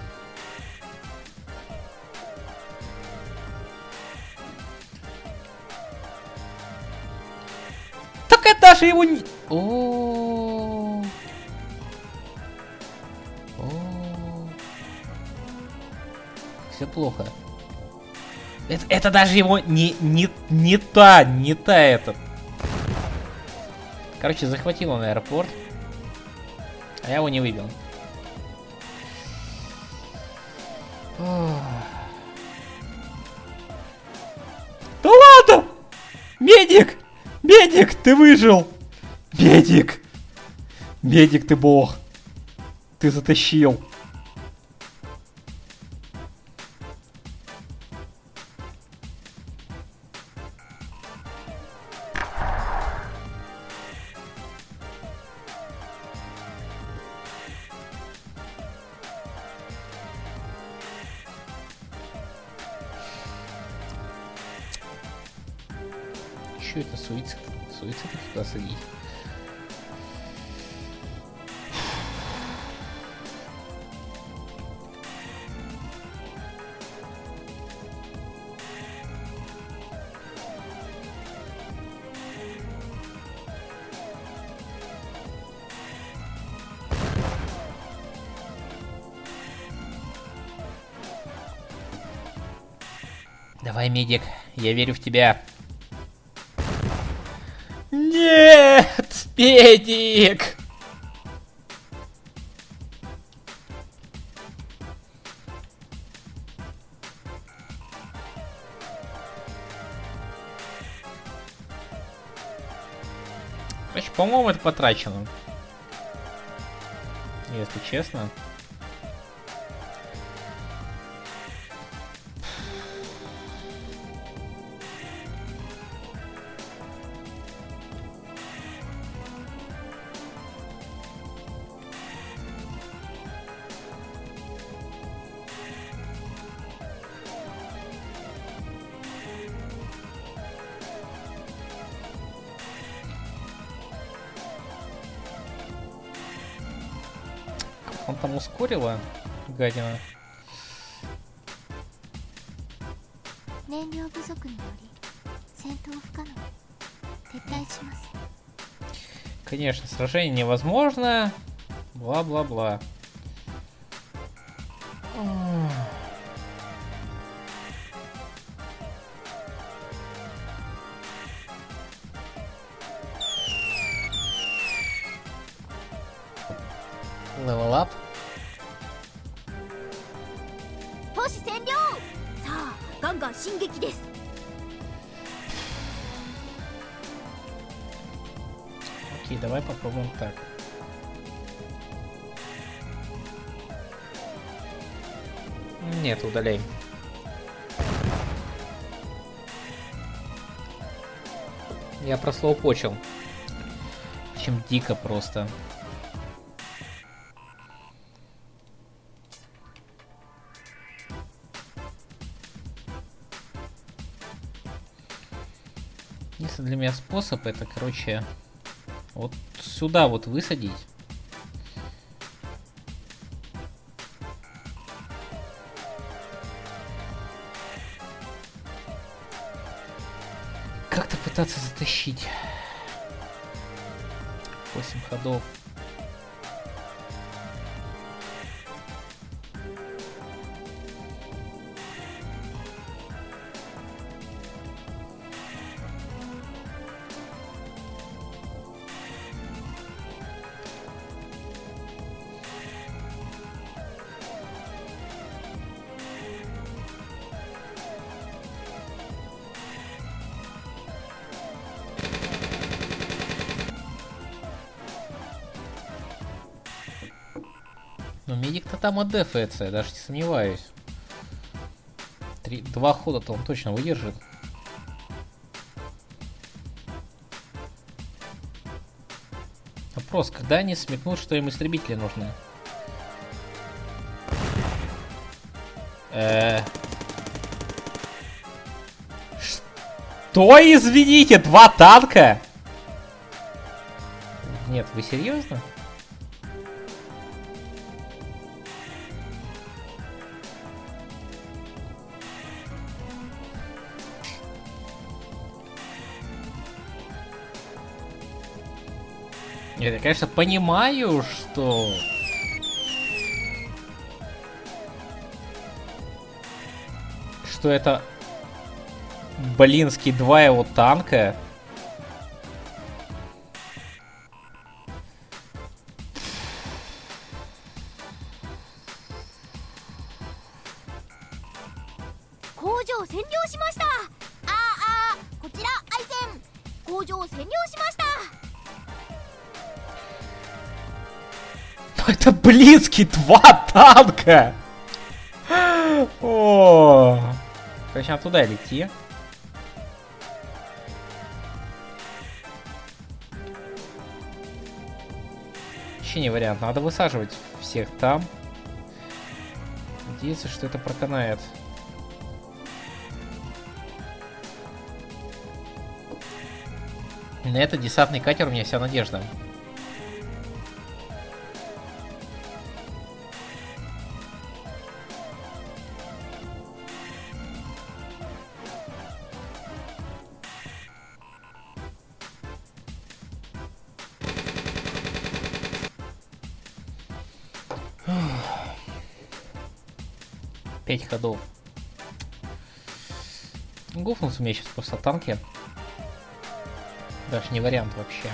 Так это даже его не... Все плохо. Это даже его не та этот. Короче, захватил он аэропорт. А я его не выбил. Да ладно! Медик! Медик, ты выжил! Медик! Медик, ты бог! Ты затащил! Что это суицид? Суицид туда садить. Давай, медик, я верю в тебя. Нет, медик! Короче, по-моему, это потрачено. Если честно. Он там ускорила, гадина. 燃料不足により戦闘不可能。撤退します。 Конечно, сражение невозможно. Бла-бла-бла. Level up. 都市占領。さあ、ガンガン進撃です。 Окей, давай попробуем так. Нет, удаляй. Я прослоупочил. Чем дико просто. Если для меня способ, это, короче, вот сюда вот высадить. Как-то пытаться затащить. 8 ходов. Но медик-то там отдефается, я даже не сомневаюсь. 2 хода-то он точно выдержит. Вопрос, когда они смекнут, что им истребители нужны? Что, извините, 2 танка? Нет, вы серьезно? Нет, я, конечно, понимаю, что это блинский 2 его танка. Это блинский 2 танка! О, короче, нам туда лети. Вообще не вариант, надо высаживать всех там. Надеяться, что это проканает. На этот десантный катер у меня вся надежда. Пять ходов. Гуфнуться у меня сейчас просто танки. Даже не вариант вообще.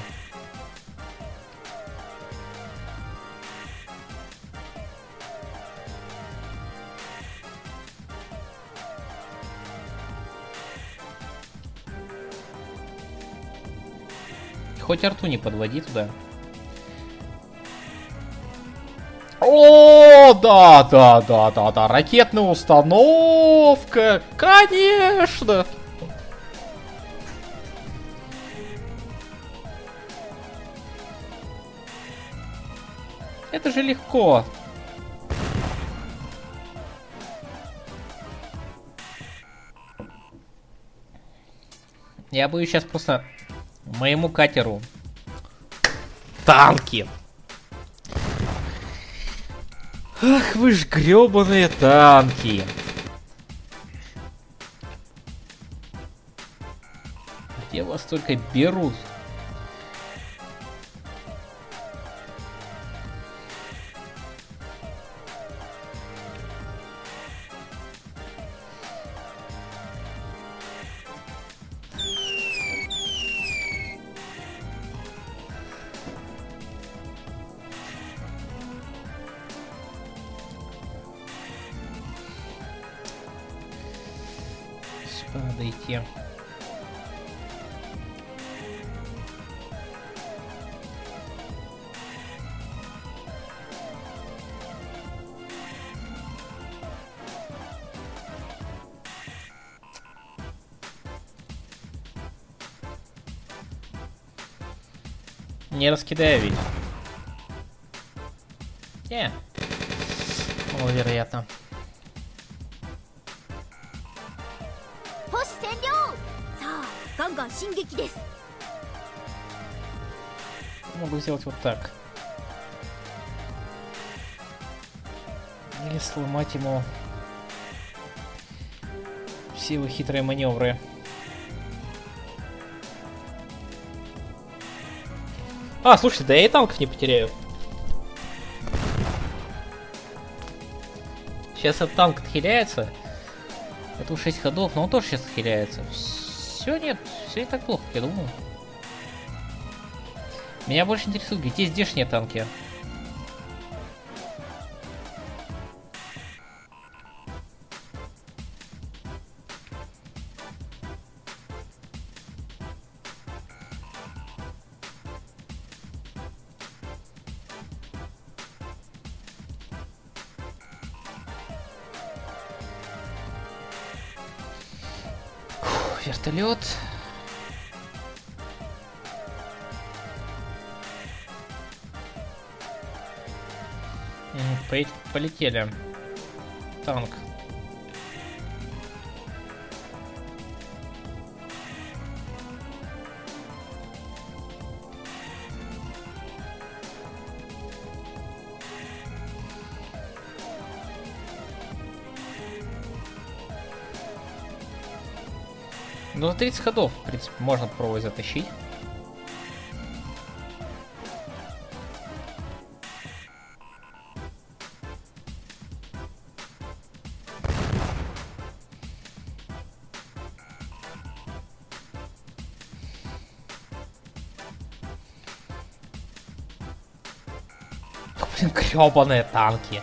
Хоть арту не подводи туда. О, да, ракетная установка, конечно. Это же легко. Я боюсь сейчас просто моему катеру танки. Ах вы ж гребаные танки. Где вас только берут? Сюда надо идти. Не раскидаю ведь. Не. Маловероятно. Могу сделать вот так. Или сломать ему все его хитрые маневры. А, слушайте, да я и танков не потеряю. Сейчас этот танк отхиляется. Это 6 ходов, но он тоже сейчас отхиляется. Все, нет, все не так плохо, как я думаю. Меня больше интересует, где здешние танки. Вертолет. Полетели. Танк. Ну, за 30 ходов, в принципе, можно попробовать затащить. Блин, грёбаные танки.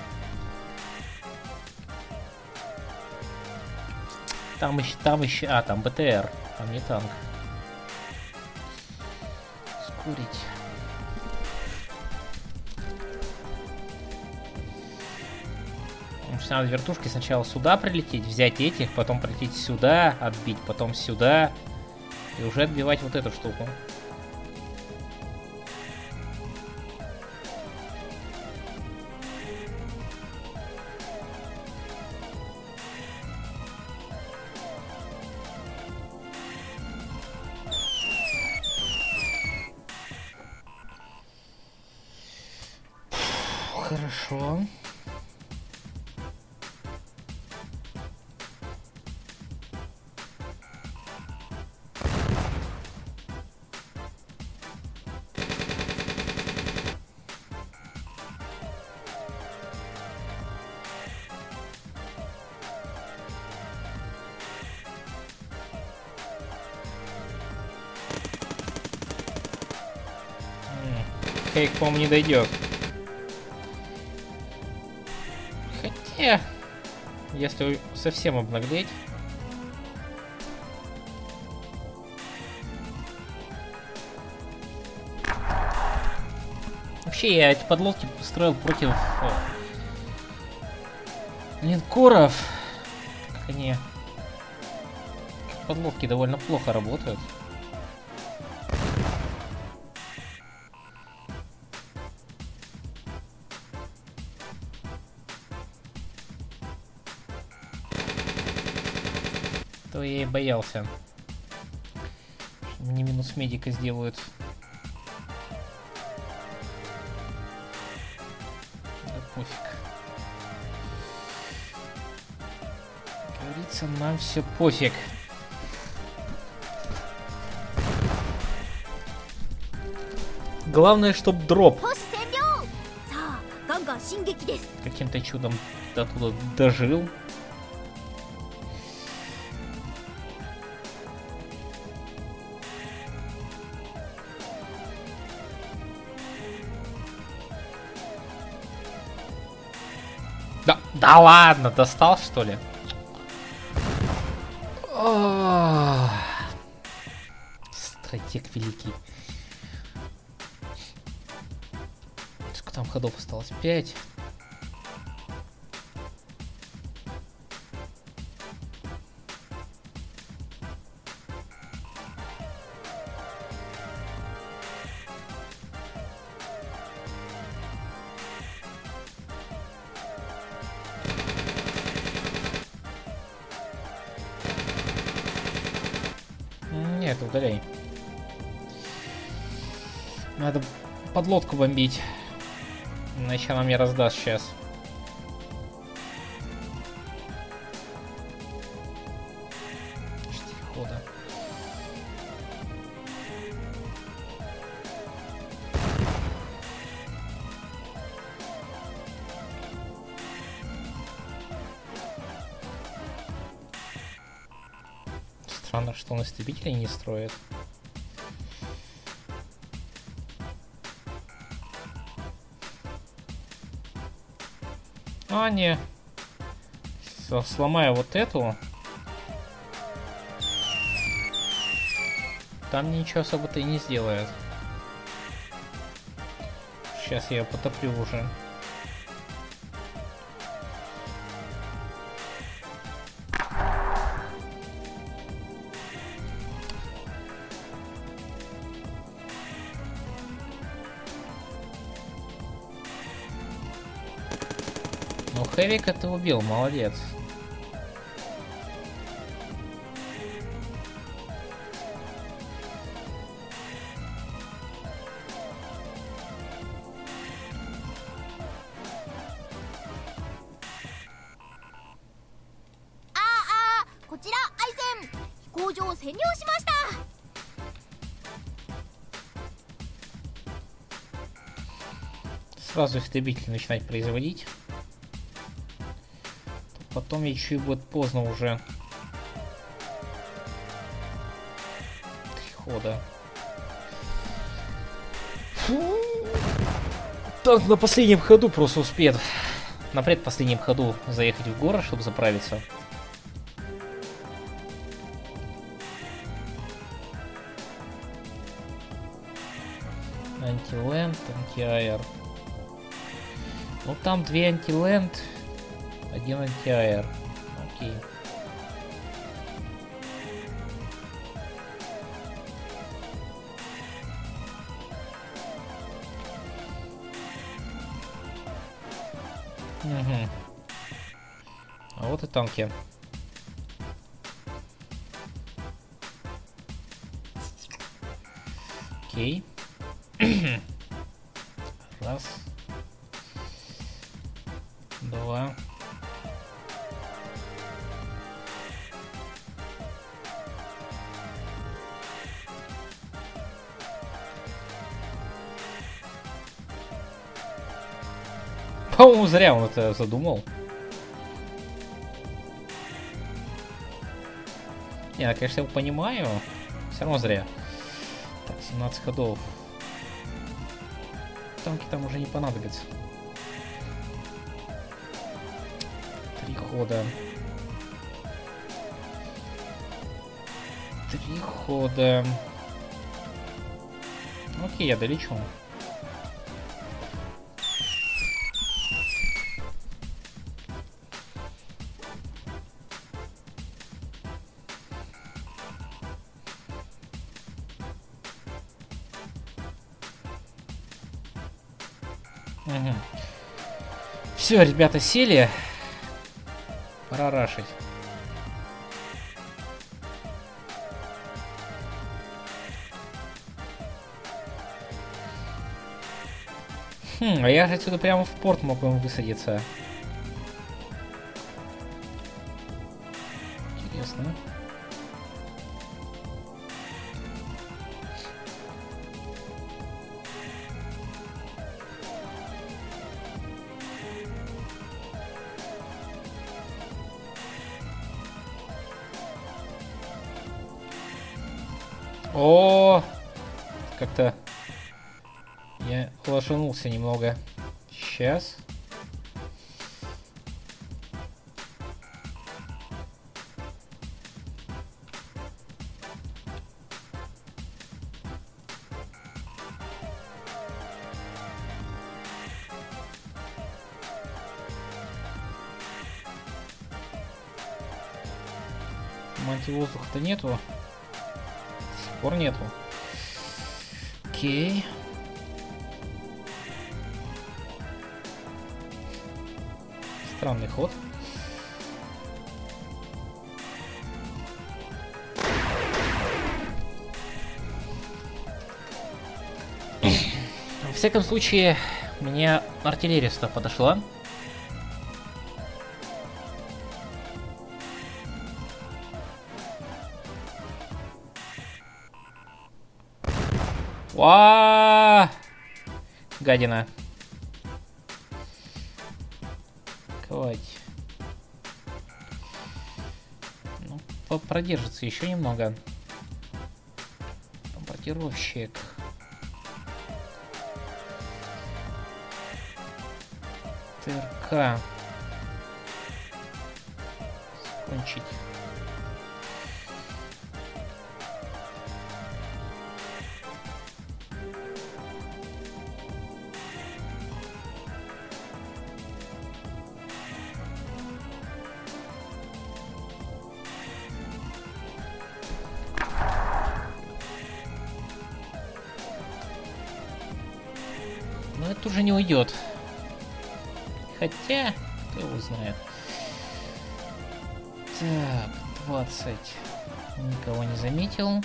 Там еще, там БТР, там не танк. Скурить. Потому что надо вертушки сначала сюда прилететь, взять этих, потом прилететь сюда, отбить, потом сюда. И уже отбивать вот эту штуку. Хорошо. Хейк, по-моему, не дойдет. Хотя, если совсем обнаглеть. Вообще, я эти подлодки строил против линкоров. Как они... Подлодки довольно плохо работают. То я и боялся. Мне минус медика сделают. Да пофиг. Как говорится, нам все пофиг. Главное, чтоб дроп каким-то чудом оттуда дожил. Да ладно, достал что ли? Стратег великий. Сколько там ходов осталось? 5. Нет, удаляй. Надо подлодку бомбить. Иначе она мне раздаст сейчас. Хода. Странно, что он истребителей не строит. А, не. Сломаю вот эту. Там ничего особо-то и не сделает. Сейчас я ее потоплю уже. Ну, Хэвика ты убил, молодец. Сразу истребители начинать производить. Потом еще и будет поздно уже. 3 хода. Танк на последнем ходу просто успеет. На предпоследнем ходу заехать в город, чтобы заправиться. Антиленд, антиаэр. Ну там 2 антиленд, 1 антиаэр. Окей. Угу. А вот и танки. Окей. Раз. 2. По-моему, зря он это задумал. Не, я, конечно, его понимаю. Все равно зря. Так, 17 ходов. Танки там уже не понадобятся. 3 хода. 3 хода. Окей, я долечу. Угу. Все, ребята, сели. Пора рашить. А я же отсюда прямо в порт мог бы высадиться. Интересно. О, как-то я лошанулся немного. Сейчас. Антивоздуха-то нету. До сих пор нету. Окей. Странный ход. Во всяком случае, мне артиллерия сюда подошла. Ва! Гадина. Хватит. Ну, продержится еще немного. Бомбардировщик. ТРК. Закончить. Но это уже не уйдет. Хотя, Кто его знает. Так, 20. Никого не заметил.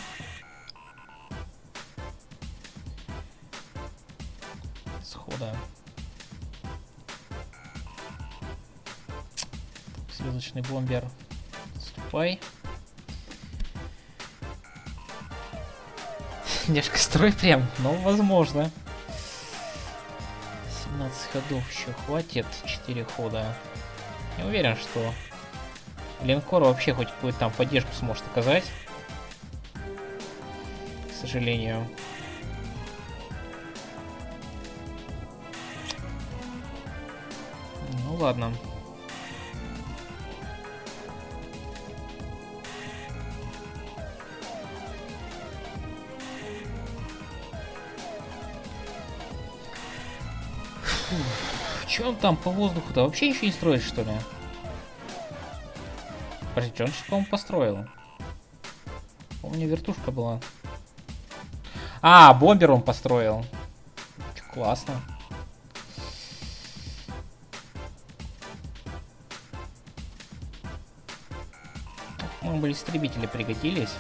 Схода. Звездочный бомбер. Ступай. Дядька, строй прям. Ну, возможно. 17 ходов еще хватит. 4 хода. Не уверен, что линкор вообще хоть какую-то там поддержку сможет оказать. К сожалению. Ну ладно. Че он там по воздуху-то? Вообще ничего не строит, что ли? Подождите, он сейчас, по-моему, построил. Помню, вертушка была. А, бомбер он построил. Классно. По-моему, истребители пригодились.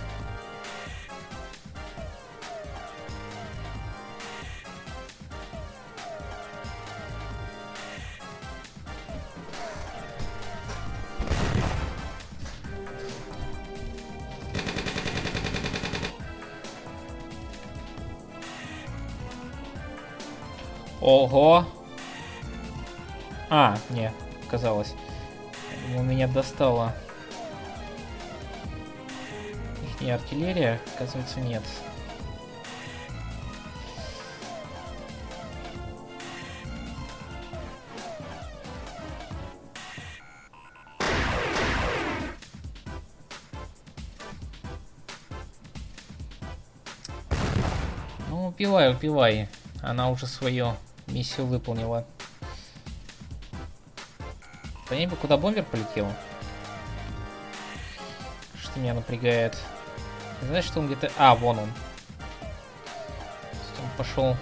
Ого! А, не, казалось. У меня достало. Ихняя артиллерия, оказывается, нет. Ну, убивай, убивай. Она уже свою миссию выполнила. По небу куда бомбер полетел? Что меня напрягает. Знаешь, что он где-то... А, вон он. Он пошел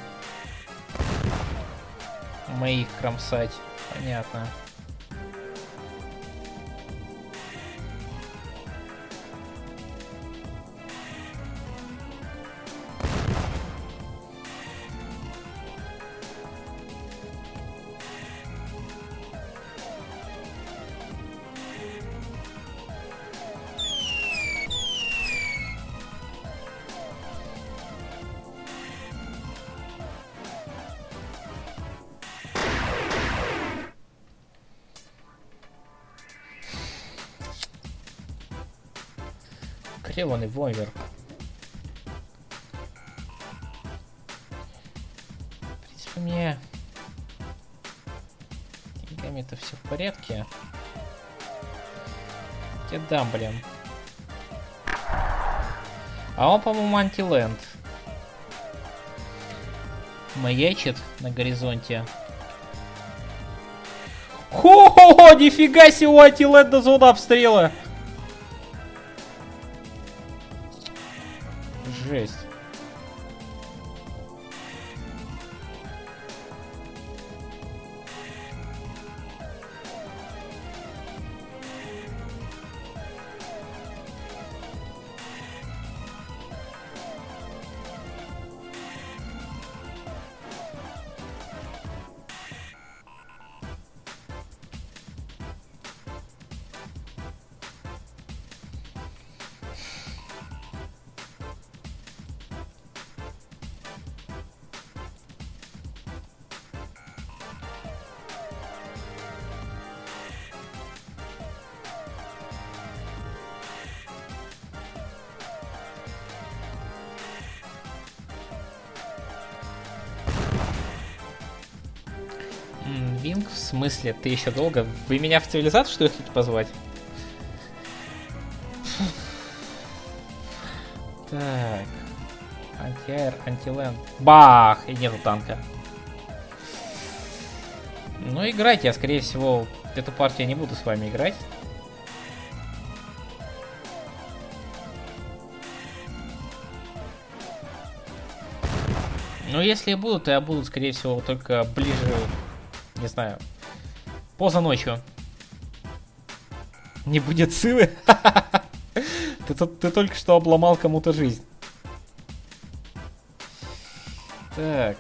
моих кромсать. Понятно. Кривоный бомбер. В принципе, мне деньгами-то все в порядке. Я дам, блин. А он, по-моему, антиленд. Маячит на горизонте. Хо-хо-хо! Нифига себе, у антиленда зона обстрела! Жесть. Винг, в смысле? Ты еще долго? Вы меня в цивилизацию, что ли, хотите позвать? Так. Антиаэр, антиленд. Бах! И нету танка. Ну, играйте. Я, скорее всего, эту партию не буду с вами играть. Но если я буду, скорее всего, только ближе, не знаю, поздно ночью. Не будет силы? Ты только что обломал кому-то жизнь. Так.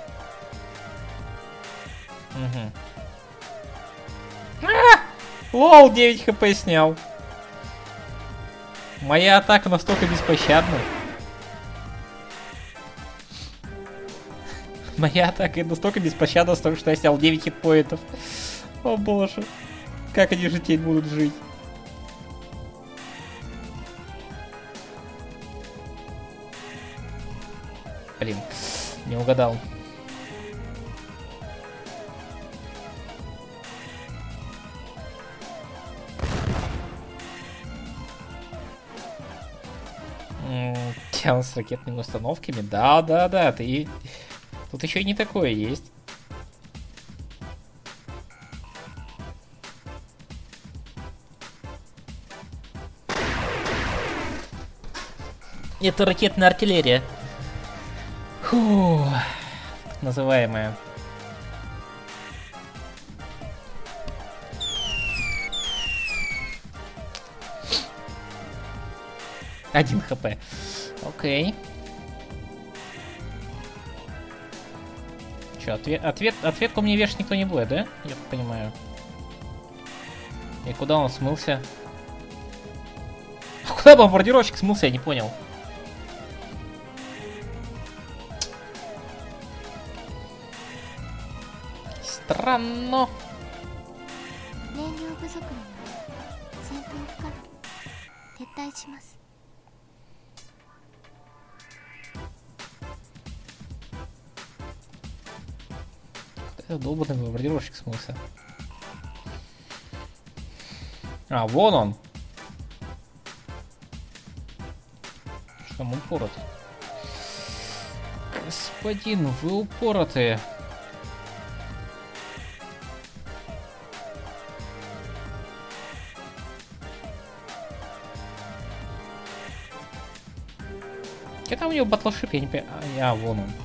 Угу. Лол, 9 хп снял. Моя атака настолько беспощадна. Моя атака настолько беспощадна, что я снял 9 хитпоинтов. О боже. Как они же теперь будут жить? Блин, не угадал. Тян с ракетными установками. Да, ты... Тут еще и не такое есть. Это ракетная артиллерия. Фу, так называемая. Один хп. Окей. Че, ответку мне вешать никто не будет, да? Я так понимаю. И куда он смылся? А куда бомбардировщик смылся, я не понял. Странно. Это долбанный бомбардировщик смылся. А, вон он. Что там упорот? Господин, вы упоротые. Где там у него батлшип, я не понимаю. А, вон он.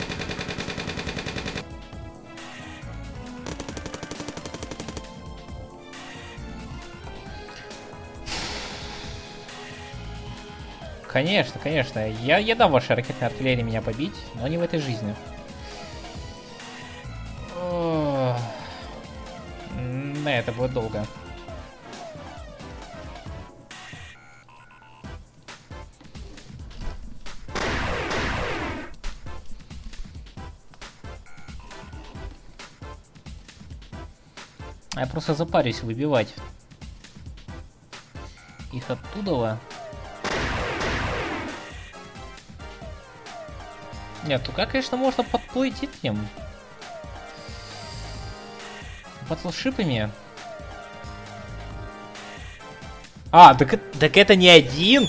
Конечно, конечно. Я дам вашей ракетной артиллерии меня побить, но не в этой жизни. Да, это будет долго. Я просто запарюсь выбивать их оттуда. Нет, туда, конечно, можно подплыть этим батлшипами. А, так это не один.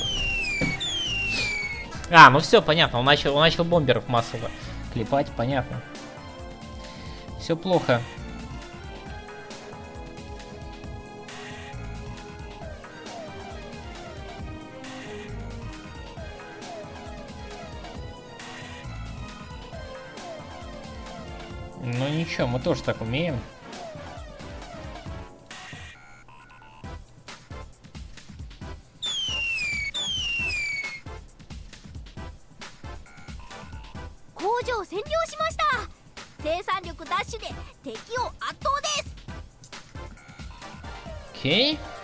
А, ну все, понятно. Он начал бомберов массово клепать, понятно. Все плохо. Ну ничего, мы тоже так умеем. Окей.